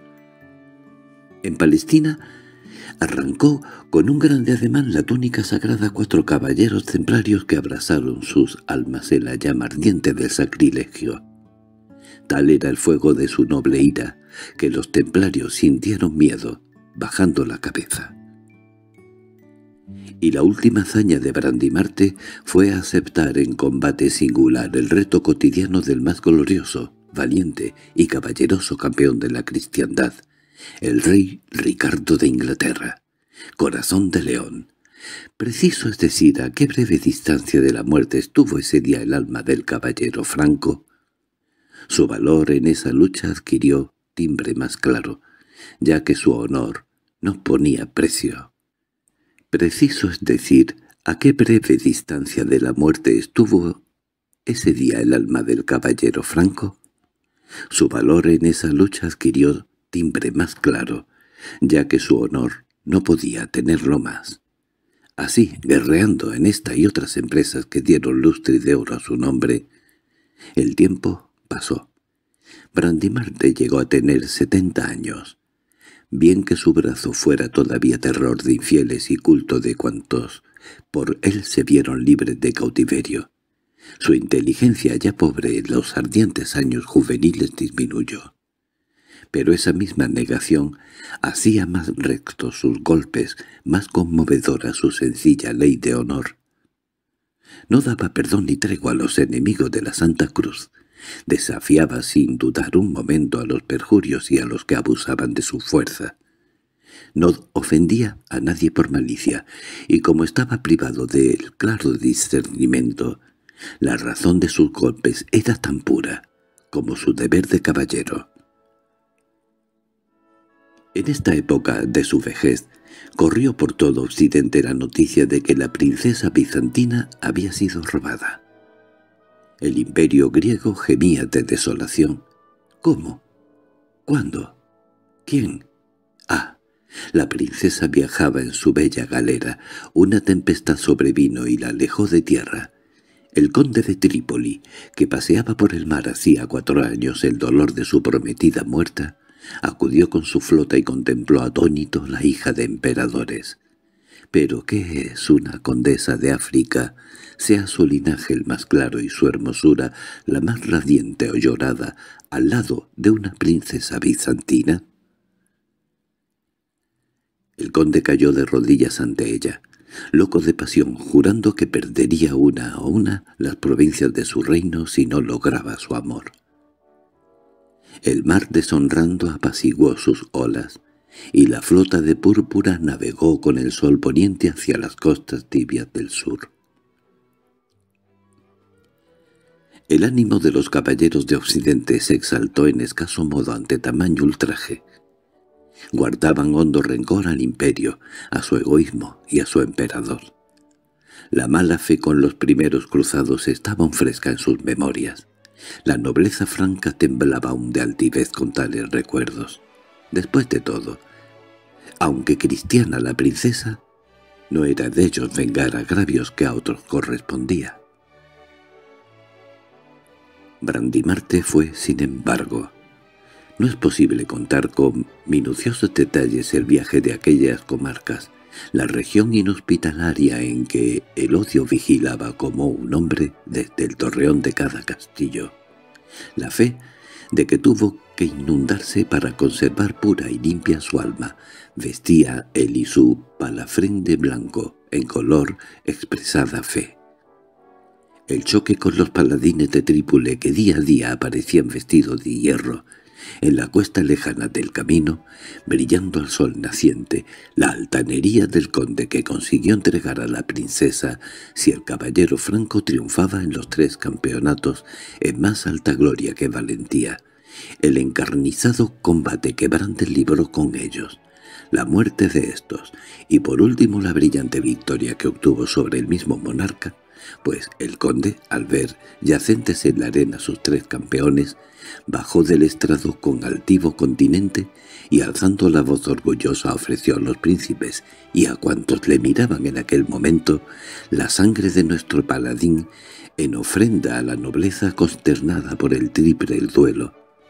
En Palestina arrancó con un grande ademán la túnica sagrada a cuatro caballeros templarios que abrasaron sus almas en la llama ardiente del sacrilegio. Tal era el fuego de su noble ira, que los templarios sintieron miedo, bajando la cabeza. Y la última hazaña de Brandimarte fue aceptar en combate singular el reto cotidiano del más glorioso, valiente y caballeroso campeón de la cristiandad, el rey Ricardo de Inglaterra, corazón de león. Preciso es decir a qué breve distancia de la muerte estuvo ese día el alma del caballero franco. Su valor en esa lucha adquirió timbre más claro, ya que su honor no ponía precio. Preciso es decir a qué breve distancia de la muerte estuvo ese día el alma del caballero franco. Su valor en esa lucha adquirió timbre más claro, ya que su honor no podía tenerlo más. Así, guerreando en esta y otras empresas que dieron lustre de oro a su nombre, El tiempo pasó. Brandimarte llegó a tener setenta años. Bien que su brazo fuera todavía terror de infieles y culto de cuantos por él se vieron libres de cautiverio. Su inteligencia, ya pobre en los ardientes años juveniles, disminuyó. Pero esa misma negación hacía más rectos sus golpes, más conmovedora su sencilla ley de honor. No daba perdón ni tregua a los enemigos de la Santa Cruz. Desafiaba sin dudar un momento a los perjurios y a los que abusaban de su fuerza. No ofendía a nadie por malicia, y como estaba privado del claro discernimiento, la razón de sus golpes era tan pura como su deber de caballero. En esta época de su vejez, corrió por todo Occidente la noticia de que la princesa bizantina había sido robada. El imperio griego gemía de desolación. ¿Cómo? ¿Cuándo? ¿Quién? Ah, la princesa viajaba en su bella galera. Una tempestad sobrevino y la alejó de tierra. El conde de Trípoli, que paseaba por el mar hacía cuatro años el dolor de su prometida muerta, acudió con su flota y contempló atónito la hija de emperadores. ¿Pero qué es una condesa de África, sea su linaje el más claro y su hermosura la más radiante o llorada, al lado de una princesa bizantina? El conde cayó de rodillas ante ella, loco de pasión, jurando que perdería una a una las provincias de su reino si no lograba su amor. El mar deshonrando apaciguó sus olas, y la flota de púrpura navegó con el sol poniente hacia las costas tibias del sur. El ánimo de los caballeros de Occidente se exaltó en escaso modo ante tamaño ultraje. Guardaban hondo rencor al imperio, a su egoísmo y a su emperador. La mala fe con los primeros cruzados estaba aún fresca en sus memorias. La nobleza franca temblaba aún de altivez con tales recuerdos. Después de todo, aunque cristiana la princesa, no era de ellos vengar agravios que a otros correspondía. Brandimarte fue, sin embargo. No es posible contar con minuciosos detalles el viaje de aquellas comarcas, la región inhospitalaria en que el odio vigilaba como un hombre desde el torreón de cada castillo. La fe de que tuvo que inundarse para conservar pura y limpia su alma, vestía él y su palafrén de blanco, en color expresada fe. El choque con los paladines de Trípoli que día a día aparecían vestidos de hierro, en la cuesta lejana del camino, brillando al sol naciente, la altanería del conde que consiguió entregar a la princesa si el caballero franco triunfaba en los tres campeonatos en más alta gloria que valentía, el encarnizado combate que Brandes libró con ellos, la muerte de estos, y por último la brillante victoria que obtuvo sobre el mismo monarca, pues el conde, al ver yacentes en la arena sus tres campeones, bajó del estrado con altivo continente y alzando la voz orgullosa ofreció a los príncipes y a cuantos le miraban en aquel momento la sangre de nuestro paladín en ofrenda a la nobleza consternada por el triple duelo.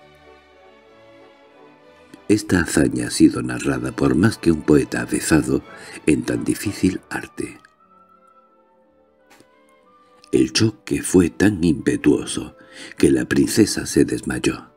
Esta hazaña ha sido narrada por más que un poeta avezado en tan difícil arte. El choque fue tan impetuoso que la princesa se desmayó.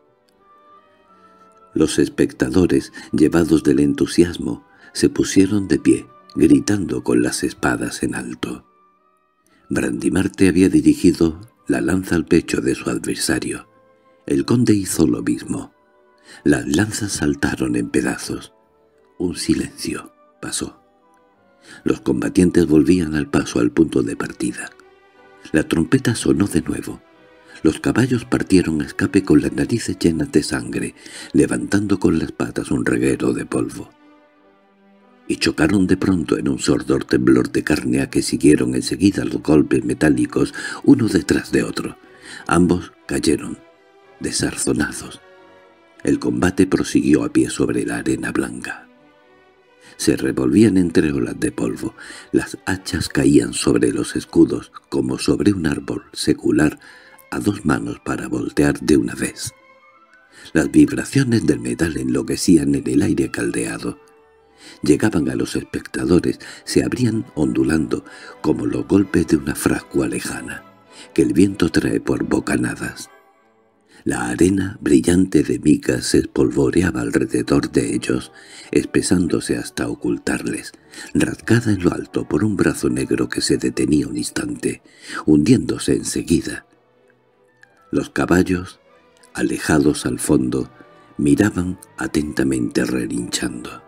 Los espectadores, llevados del entusiasmo, se pusieron de pie, gritando con las espadas en alto. Brandimarte había dirigido la lanza al pecho de su adversario. El conde hizo lo mismo. Las lanzas saltaron en pedazos. Un silencio pasó. Los combatientes volvían al paso al punto de partida. La trompeta sonó de nuevo. Los caballos partieron a escape con las narices llenas de sangre, levantando con las patas un reguero de polvo. Y chocaron de pronto en un sordor temblor de carne a que siguieron enseguida los golpes metálicos uno detrás de otro. Ambos cayeron, desarzonados. El combate prosiguió a pie sobre la arena blanca. Se revolvían entre olas de polvo, las hachas caían sobre los escudos como sobre un árbol secular a dos manos para voltear de una vez. Las vibraciones del metal enloquecían en el aire caldeado. Llegaban a los espectadores, se abrían ondulando como los golpes de una fragua lejana, que el viento trae por bocanadas. La arena brillante de mica se espolvoreaba alrededor de ellos, espesándose hasta ocultarles, rasgada en lo alto por un brazo negro que se detenía un instante, hundiéndose enseguida. Los caballos, alejados al fondo, miraban atentamente relinchando.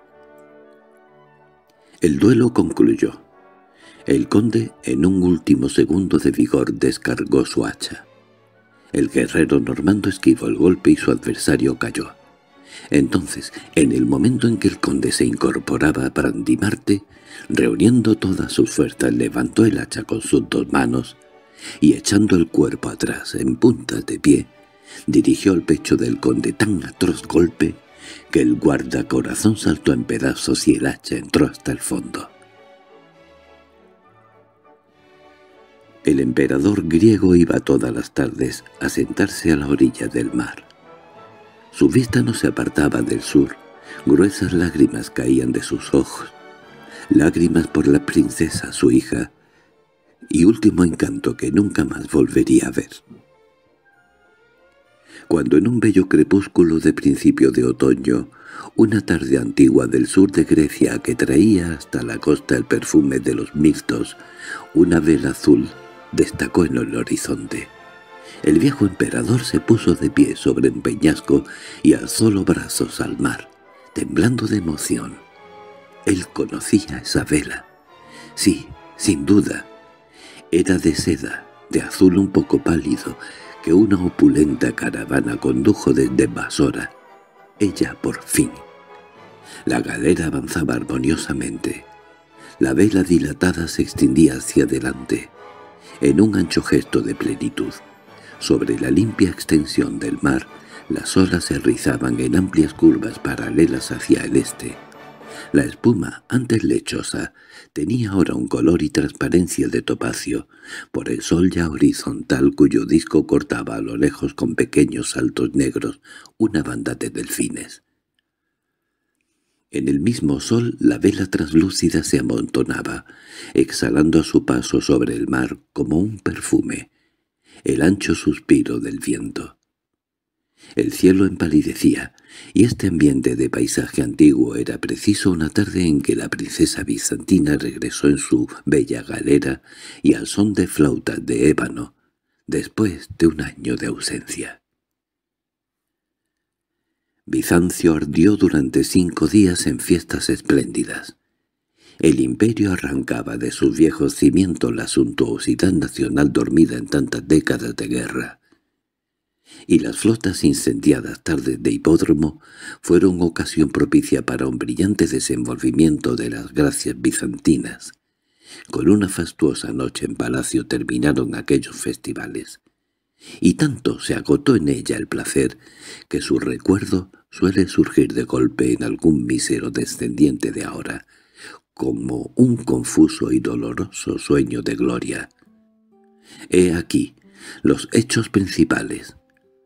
El duelo concluyó. El conde, en un último segundo de vigor, descargó su hacha. El guerrero normando esquivó el golpe y su adversario cayó. Entonces, en el momento en que el conde se incorporaba, Brandimarte, reuniendo todas sus fuerzas, levantó el hacha con sus dos manos y, echando el cuerpo atrás en puntas de pie, dirigió al pecho del conde tan atroz golpe que el guardacorazón saltó en pedazos y el hacha entró hasta el fondo. El emperador griego iba todas las tardes a sentarse a la orilla del mar. Su vista no se apartaba del sur, gruesas lágrimas caían de sus ojos, lágrimas por la princesa, su hija, y último encanto que nunca más volvería a ver. Cuando en un bello crepúsculo de principio de otoño, una tarde antigua del sur de Grecia que traía hasta la costa el perfume de los mirtos, una vela azul destacó en el horizonte. El viejo emperador se puso de pie sobre un peñasco y alzó los brazos al mar, temblando de emoción. Él conocía esa vela. Sí, sin duda. Era de seda, de azul un poco pálido, que una opulenta caravana condujo desde Basora. Ella por fin. La galera avanzaba armoniosamente. La vela dilatada se extendía hacia adelante, en un ancho gesto de plenitud. Sobre la limpia extensión del mar, las olas se rizaban en amplias curvas paralelas hacia el este. La espuma, antes lechosa, tenía ahora un color y transparencia de topacio, por el sol ya horizontal cuyo disco cortaba a lo lejos con pequeños saltos negros una banda de delfines. En el mismo sol la vela translúcida se amontonaba, exhalando a su paso sobre el mar como un perfume, el ancho suspiro del viento. El cielo empalidecía, y este ambiente de paisaje antiguo era preciso una tarde en que la princesa bizantina regresó en su bella galera y al son de flautas de ébano, después de un año de ausencia. Bizancio ardió durante cinco días en fiestas espléndidas. El imperio arrancaba de sus viejos cimientos la suntuosidad nacional dormida en tantas décadas de guerra. Y las flotas incendiadas tardes de hipódromo fueron ocasión propicia para un brillante desenvolvimiento de las gracias bizantinas. Con una fastuosa noche en palacio terminaron aquellos festivales. Y tanto se agotó en ella el placer que su recuerdo suele surgir de golpe en algún mísero descendiente de ahora, como un confuso y doloroso sueño de gloria. He aquí los hechos principales.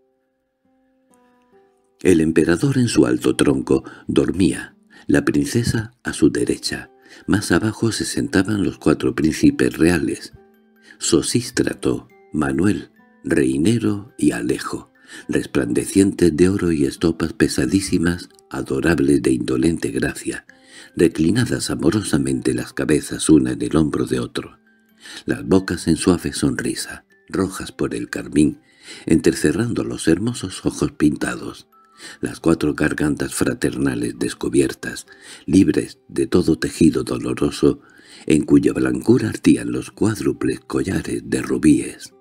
El emperador en su alto tronco dormía, la princesa a su derecha. Más abajo se sentaban los cuatro príncipes reales, Sosístrato, Manuel, Reinero y Alejo, resplandecientes de oro y estopas pesadísimas, adorables de indolente gracia, reclinadas amorosamente las cabezas una en el hombro de otro, las bocas en suave sonrisa, rojas por el carmín, entrecerrando los hermosos ojos pintados, las cuatro gargantas fraternales descubiertas, libres de todo tejido doloroso, en cuya blancura ardían los cuádruples collares de rubíes.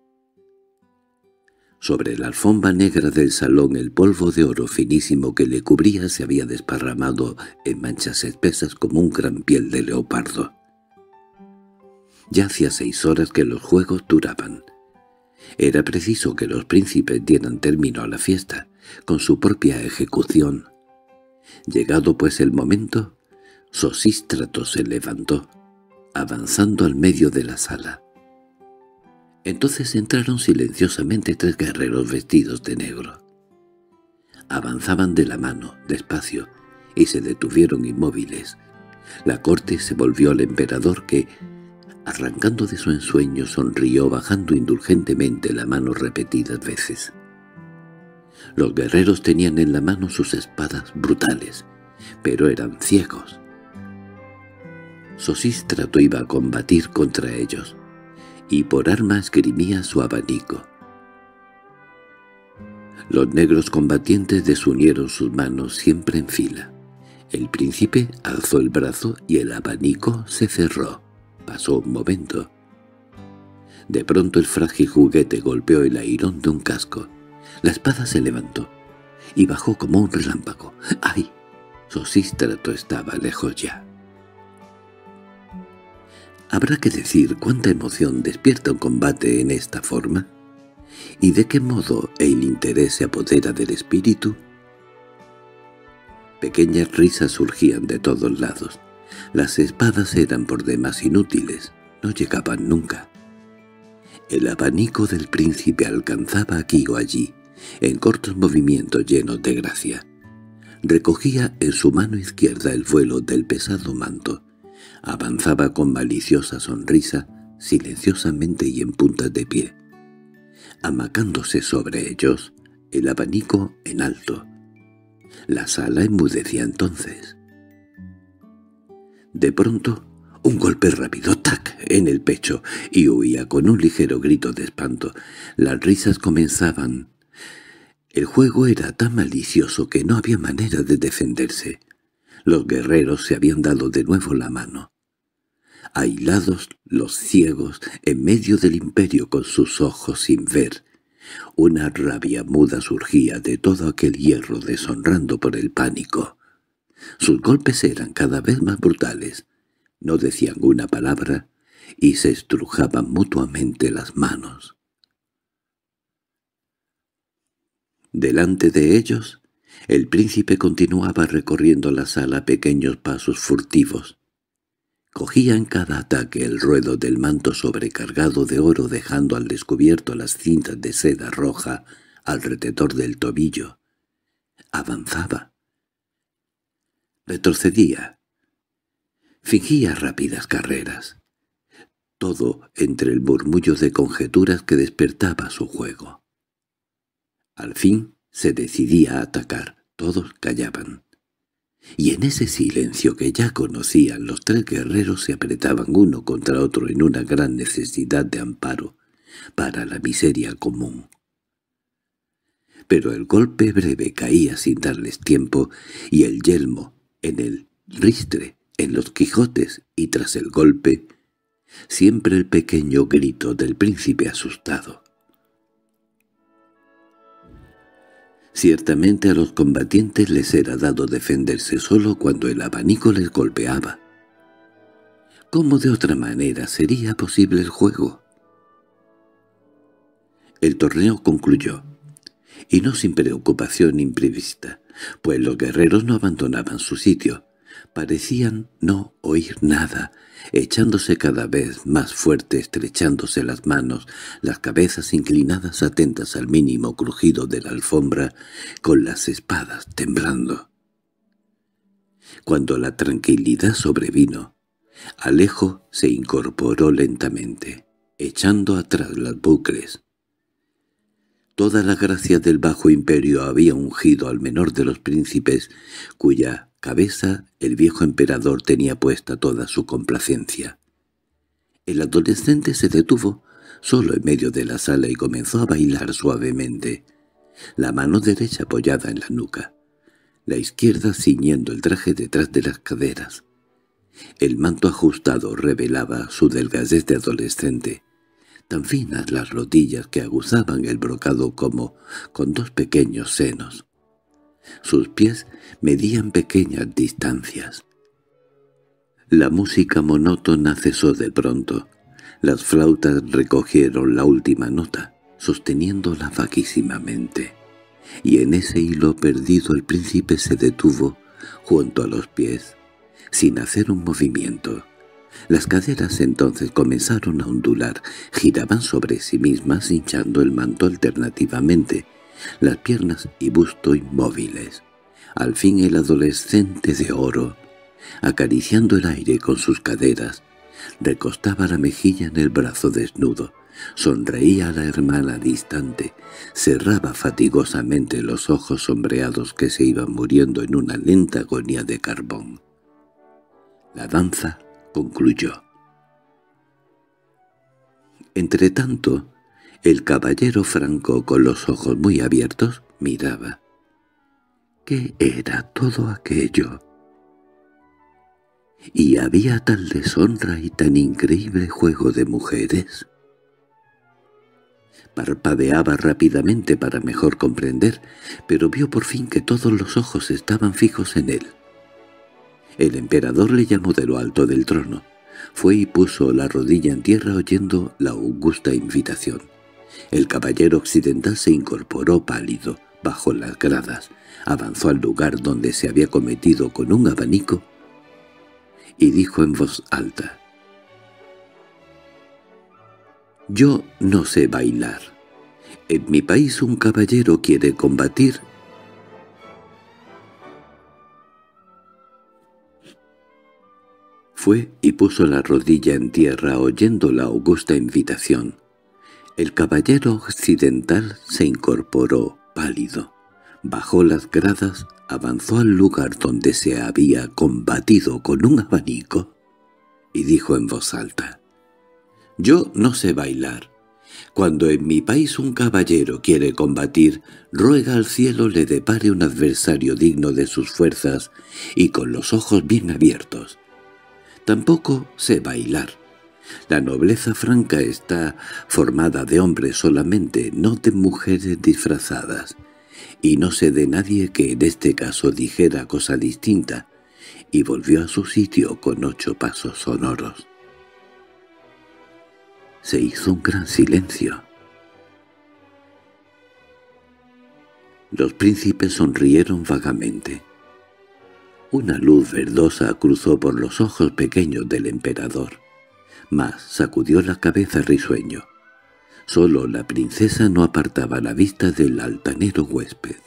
Sobre la alfombra negra del salón el polvo de oro finísimo que le cubría se había desparramado en manchas espesas como un gran piel de leopardo. Ya hacía seis horas que los juegos duraban. Era preciso que los príncipes dieran término a la fiesta, con su propia ejecución. Llegado pues el momento, Sosístrato se levantó, avanzando al medio de la sala. Entonces entraron silenciosamente tres guerreros vestidos de negro. Avanzaban de la mano, despacio, y se detuvieron inmóviles. La corte se volvió al emperador que, arrancando de su ensueño, sonrió bajando indulgentemente la mano repetidas veces. Los guerreros tenían en la mano sus espadas brutales, pero eran ciegos. Sosístrato iba a combatir contra ellos, y por arma esgrimía su abanico. Los negros combatientes desunieron sus manos siempre en fila. El príncipe alzó el brazo y el abanico se cerró. Pasó un momento. De pronto el frágil juguete golpeó el airón de un casco. La espada se levantó y bajó como un relámpago. ¡Ay! Sosístrato estaba lejos ya. Habrá que decir cuánta emoción despierta un combate en esta forma, y de qué modo el interés se apodera del espíritu. Pequeñas risas surgían de todos lados. Las espadas eran por demás inútiles, no llegaban nunca. El abanico del príncipe alcanzaba aquí o allí, en cortos movimientos llenos de gracia. Recogía en su mano izquierda el vuelo del pesado manto. Avanzaba con maliciosa sonrisa, silenciosamente y en puntas de pie, amacándose sobre ellos, el abanico en alto. La sala enmudecía entonces. De pronto, un golpe rápido, ¡tac!, en el pecho, y huía con un ligero grito de espanto. Las risas comenzaban. El juego era tan malicioso que no había manera de defenderse. Los guerreros se habían dado de nuevo la mano. Aislados los ciegos en medio del imperio con sus ojos sin ver, una rabia muda surgía de todo aquel hierro deshonrando por el pánico. Sus golpes eran cada vez más brutales, no decían una palabra y se estrujaban mutuamente las manos. Delante de ellos, el príncipe continuaba recorriendo la sala a pequeños pasos furtivos. Cogía en cada ataque el ruedo del manto sobrecargado de oro, dejando al descubierto las cintas de seda roja alrededor del tobillo. Avanzaba. Retrocedía. Fingía rápidas carreras. Todo entre el murmullo de conjeturas que despertaba su juego. Al fin se decidía a atacar. Todos callaban. Y en ese silencio que ya conocían, los tres guerreros se apretaban uno contra otro en una gran necesidad de amparo para la miseria común. Pero el golpe breve caía sin darles tiempo, y el yelmo, en el ristre, en los quijotes, y tras el golpe, siempre el pequeño grito del príncipe asustado. Ciertamente a los combatientes les era dado defenderse solo cuando el abanico les golpeaba. ¿Cómo de otra manera sería posible el juego? El torneo concluyó, y no sin preocupación imprevista, pues los guerreros no abandonaban su sitio. Parecían no oír nada, echándose cada vez más fuerte, estrechándose las manos, las cabezas inclinadas atentas al mínimo crujido de la alfombra, con las espadas temblando. Cuando la tranquilidad sobrevino, Alejo se incorporó lentamente, echando atrás las bucles. Toda la gracia del Bajo Imperio había ungido al menor de los príncipes, cuya cabeza el viejo emperador tenía puesta toda su complacencia. El adolescente se detuvo solo en medio de la sala y comenzó a bailar suavemente, la mano derecha apoyada en la nuca, la izquierda ciñendo el traje detrás de las caderas. El manto ajustado revelaba su delgadez de adolescente, tan finas las rodillas que aguzaban el brocado como con dos pequeños senos. Sus pies medían pequeñas distancias. La música monótona cesó de pronto. Las flautas recogieron la última nota, sosteniéndola vaguísimamente. Y en ese hilo perdido el príncipe se detuvo junto a los pies, sin hacer un movimiento. Las caderas entonces comenzaron a ondular, giraban sobre sí mismas hinchando el manto alternativamente, las piernas y busto inmóviles. Al fin el adolescente de oro, acariciando el aire con sus caderas, recostaba la mejilla en el brazo desnudo, sonreía a la hermana distante, cerraba fatigosamente los ojos sombreados que se iban muriendo en una lenta agonía de carbón. La danza concluyó. Entretanto, el caballero franco, con los ojos muy abiertos, miraba. ¿Qué era todo aquello? ¿Y había tal deshonra y tan increíble juego de mujeres? Parpadeaba rápidamente para mejor comprender, pero vio por fin que todos los ojos estaban fijos en él. El emperador le llamó de lo alto del trono. Fue y puso la rodilla en tierra oyendo la augusta invitación. El caballero occidental se incorporó pálido, bajo las gradas, avanzó al lugar donde se había cometido con un abanico y dijo en voz alta: «Yo no sé bailar. En mi país un caballero quiere combatir». Fue y puso la rodilla en tierra oyendo la augusta invitación. El caballero occidental se incorporó pálido, bajó las gradas, avanzó al lugar donde se había combatido con un abanico y dijo en voz alta: «Yo no sé bailar. Cuando en mi país un caballero quiere combatir, ruega al cielo le depare un adversario digno de sus fuerzas y con los ojos bien abiertos. Tampoco sé bailar. La nobleza franca está formada de hombres solamente, no de mujeres disfrazadas, y no sé de nadie que en este caso dijera cosa distinta», y volvió a su sitio con ocho pasos sonoros. Se hizo un gran silencio. Los príncipes sonrieron vagamente. Una luz verdosa cruzó por los ojos pequeños del emperador, mas sacudió la cabeza risueño. Solo la princesa no apartaba la vista del altanero huésped.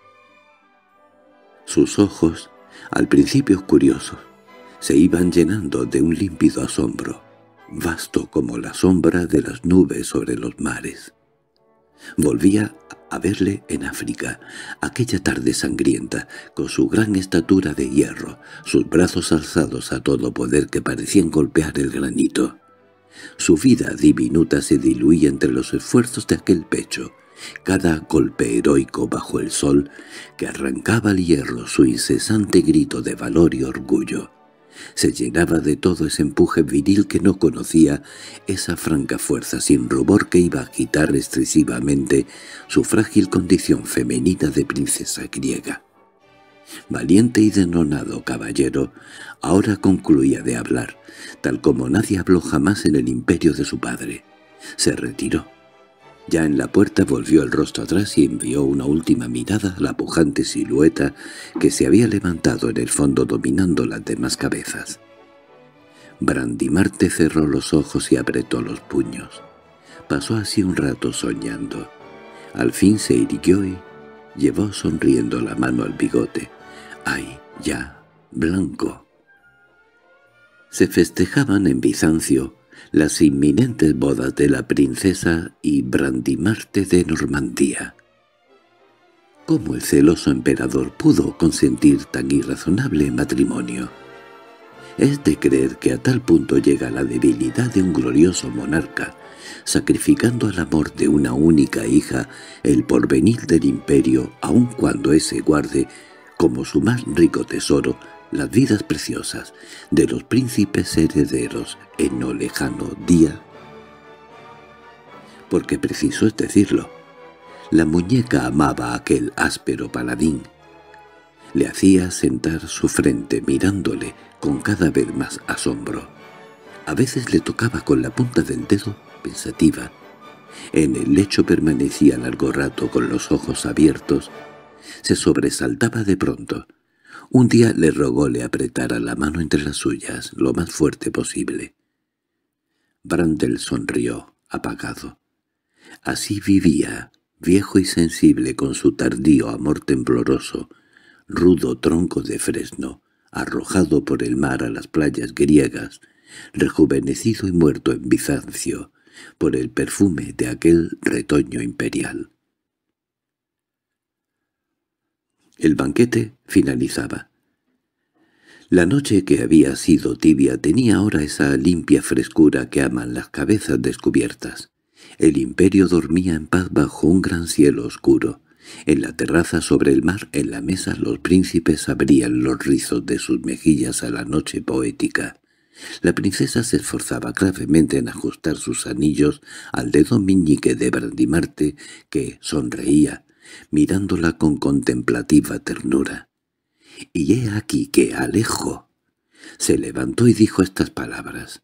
Sus ojos, al principio curiosos, se iban llenando de un límpido asombro, vasto como la sombra de las nubes sobre los mares. Volvía a verle en África, aquella tarde sangrienta, con su gran estatura de hierro, sus brazos alzados a todo poder que parecían golpear el granito. Su vida diminuta se diluía entre los esfuerzos de aquel pecho, cada golpe heroico bajo el sol que arrancaba al hierro su incesante grito de valor y orgullo. Se llenaba de todo ese empuje viril que no conocía, esa franca fuerza sin rubor que iba a agitar excesivamente su frágil condición femenina de princesa griega. Valiente y denonado caballero, ahora concluía de hablar, tal como nadie habló jamás en el imperio de su padre. Se retiró. Ya en la puerta volvió el rostro atrás y envió una última mirada a la pujante silueta que se había levantado en el fondo dominando las demás cabezas. Brandimarte cerró los ojos y apretó los puños. Pasó así un rato soñando. Al fin se irguió y llevó sonriendo la mano al bigote. ¡Ay, ya, blanco! Se festejaban en Bizancio las inminentes bodas de la princesa y Brandimarte de Normandía. ¿Cómo el celoso emperador pudo consentir tan irrazonable matrimonio? Es de creer que a tal punto llega la debilidad de un glorioso monarca, sacrificando al amor de una única hija el porvenir del imperio, aun cuando ése guarde, como su más rico tesoro, las vidas preciosas de los príncipes herederos en no lejano día. Porque preciso es decirlo, la muñeca amaba a aquel áspero paladín. Le hacía sentar su frente mirándole con cada vez más asombro. A veces le tocaba con la punta del dedo, pensativa. En el lecho permanecía largo rato con los ojos abiertos. Se sobresaltaba de pronto. Un día le rogó le apretara la mano entre las suyas lo más fuerte posible. Brandel sonrió, apagado. Así vivía, viejo y sensible con su tardío amor tembloroso, rudo tronco de fresno, arrojado por el mar a las playas griegas, rejuvenecido y muerto en Bizancio, por el perfume de aquel retoño imperial. El banquete finalizaba. La noche que había sido tibia tenía ahora esa limpia frescura que aman las cabezas descubiertas. El imperio dormía en paz bajo un gran cielo oscuro. En la terraza sobre el mar, en la mesa, los príncipes abrían los rizos de sus mejillas a la noche poética. La princesa se esforzaba gravemente en ajustar sus anillos al dedo meñique de Brandimarte, que sonreía, mirándola con contemplativa ternura. Y he aquí que Alejo se levantó y dijo estas palabras.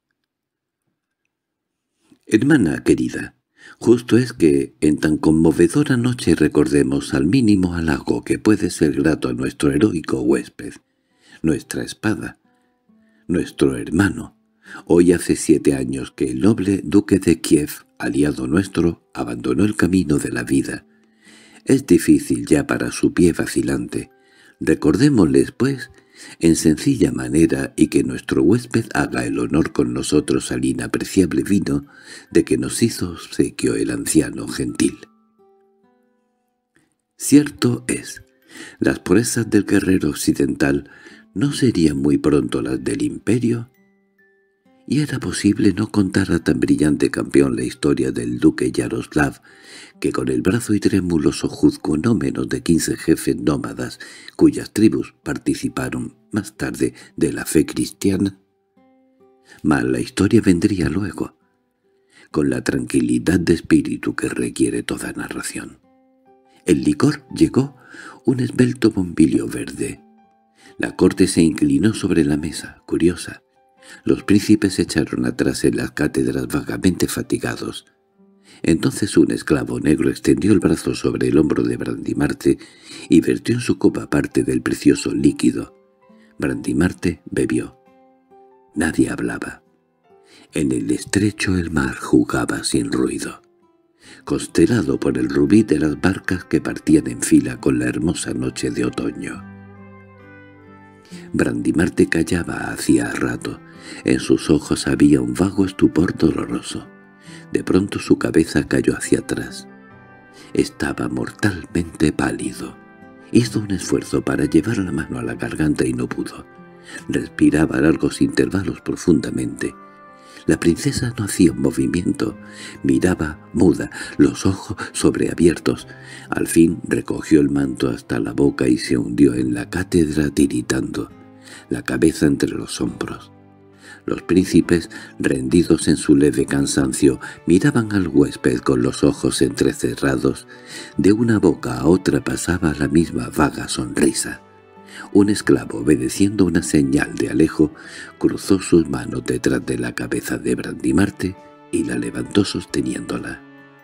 «Hermana querida, justo es que en tan conmovedora noche recordemos al mínimo halago que puede ser grato a nuestro heroico huésped, nuestra espada, nuestro hermano. Hoy hace siete años que el noble duque de Kiev, aliado nuestro, abandonó el camino de la vida. Es difícil ya para su pie vacilante. Recordémosles, pues, en sencilla manera, y que nuestro huésped haga el honor con nosotros al inapreciable vino de que nos hizo obsequio el anciano gentil. Cierto es, las proezas del guerrero occidental no serían muy pronto las del imperio, y era posible no contar a tan brillante campeón la historia del duque Yaroslav, que con el brazo y trémulo sojuzgó no menos de quince jefes nómadas, cuyas tribus participaron más tarde de la fe cristiana. Mas la historia vendría luego, con la tranquilidad de espíritu que requiere toda narración. El licor llegó, un esbelto bombilio verde. La corte se inclinó sobre la mesa, curiosa. Los príncipes se echaron atrás en las cátedras vagamente fatigados. Entonces un esclavo negro extendió el brazo sobre el hombro de Brandimarte y vertió en su copa parte del precioso líquido. Brandimarte bebió. Nadie hablaba. En el estrecho el mar jugaba sin ruido, constelado por el rubí de las barcas que partían en fila con la hermosa noche de otoño. Brandimarte callaba hacía rato. En sus ojos había un vago estupor doloroso. De pronto su cabeza cayó hacia atrás. Estaba mortalmente pálido. Hizo un esfuerzo para llevar la mano a la garganta y no pudo. Respiraba a largos intervalos profundamente. La princesa no hacía un movimiento. Miraba muda, los ojos sobreabiertos. Al fin recogió el manto hasta la boca y se hundió en la cátedra tiritando, la cabeza entre los hombros. Los príncipes, rendidos en su leve cansancio, miraban al huésped con los ojos entrecerrados. De una boca a otra pasaba la misma vaga sonrisa. Un esclavo, obedeciendo una señal de Alejo, cruzó sus manos detrás de la cabeza de Brandimarte y la levantó sosteniéndola.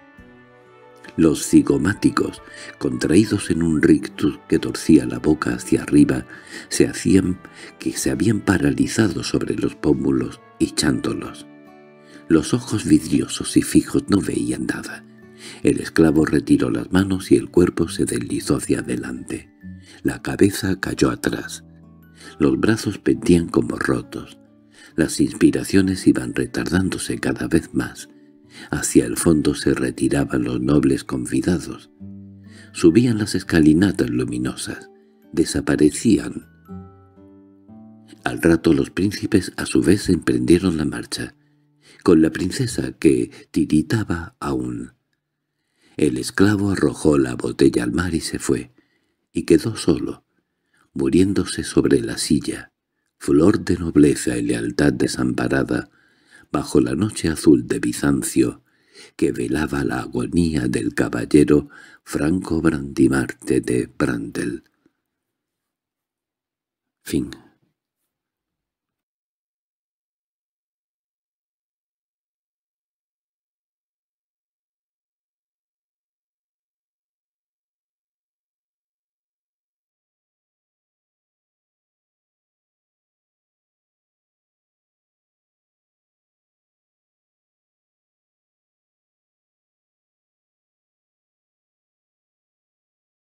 Los cigomáticos, contraídos en un rictus que torcía la boca hacia arriba, se hacían que se habían paralizado sobre los pómulos, hinchándolos. Los ojos vidriosos y fijos no veían nada. El esclavo retiró las manos y el cuerpo se deslizó hacia adelante. La cabeza cayó atrás. Los brazos pendían como rotos. Las inspiraciones iban retardándose cada vez más. Hacia el fondo se retiraban los nobles convidados. Subían las escalinatas luminosas. Desaparecían. Al rato los príncipes a su vez emprendieron la marcha, con la princesa que tiritaba aún. El esclavo arrojó la botella al mar y se fue, y quedó solo, muriéndose sobre la silla, flor de nobleza y lealtad desamparada, bajo la noche azul de Bizancio, que velaba la agonía del caballero Franco Brandimarte de Brandel. Fin.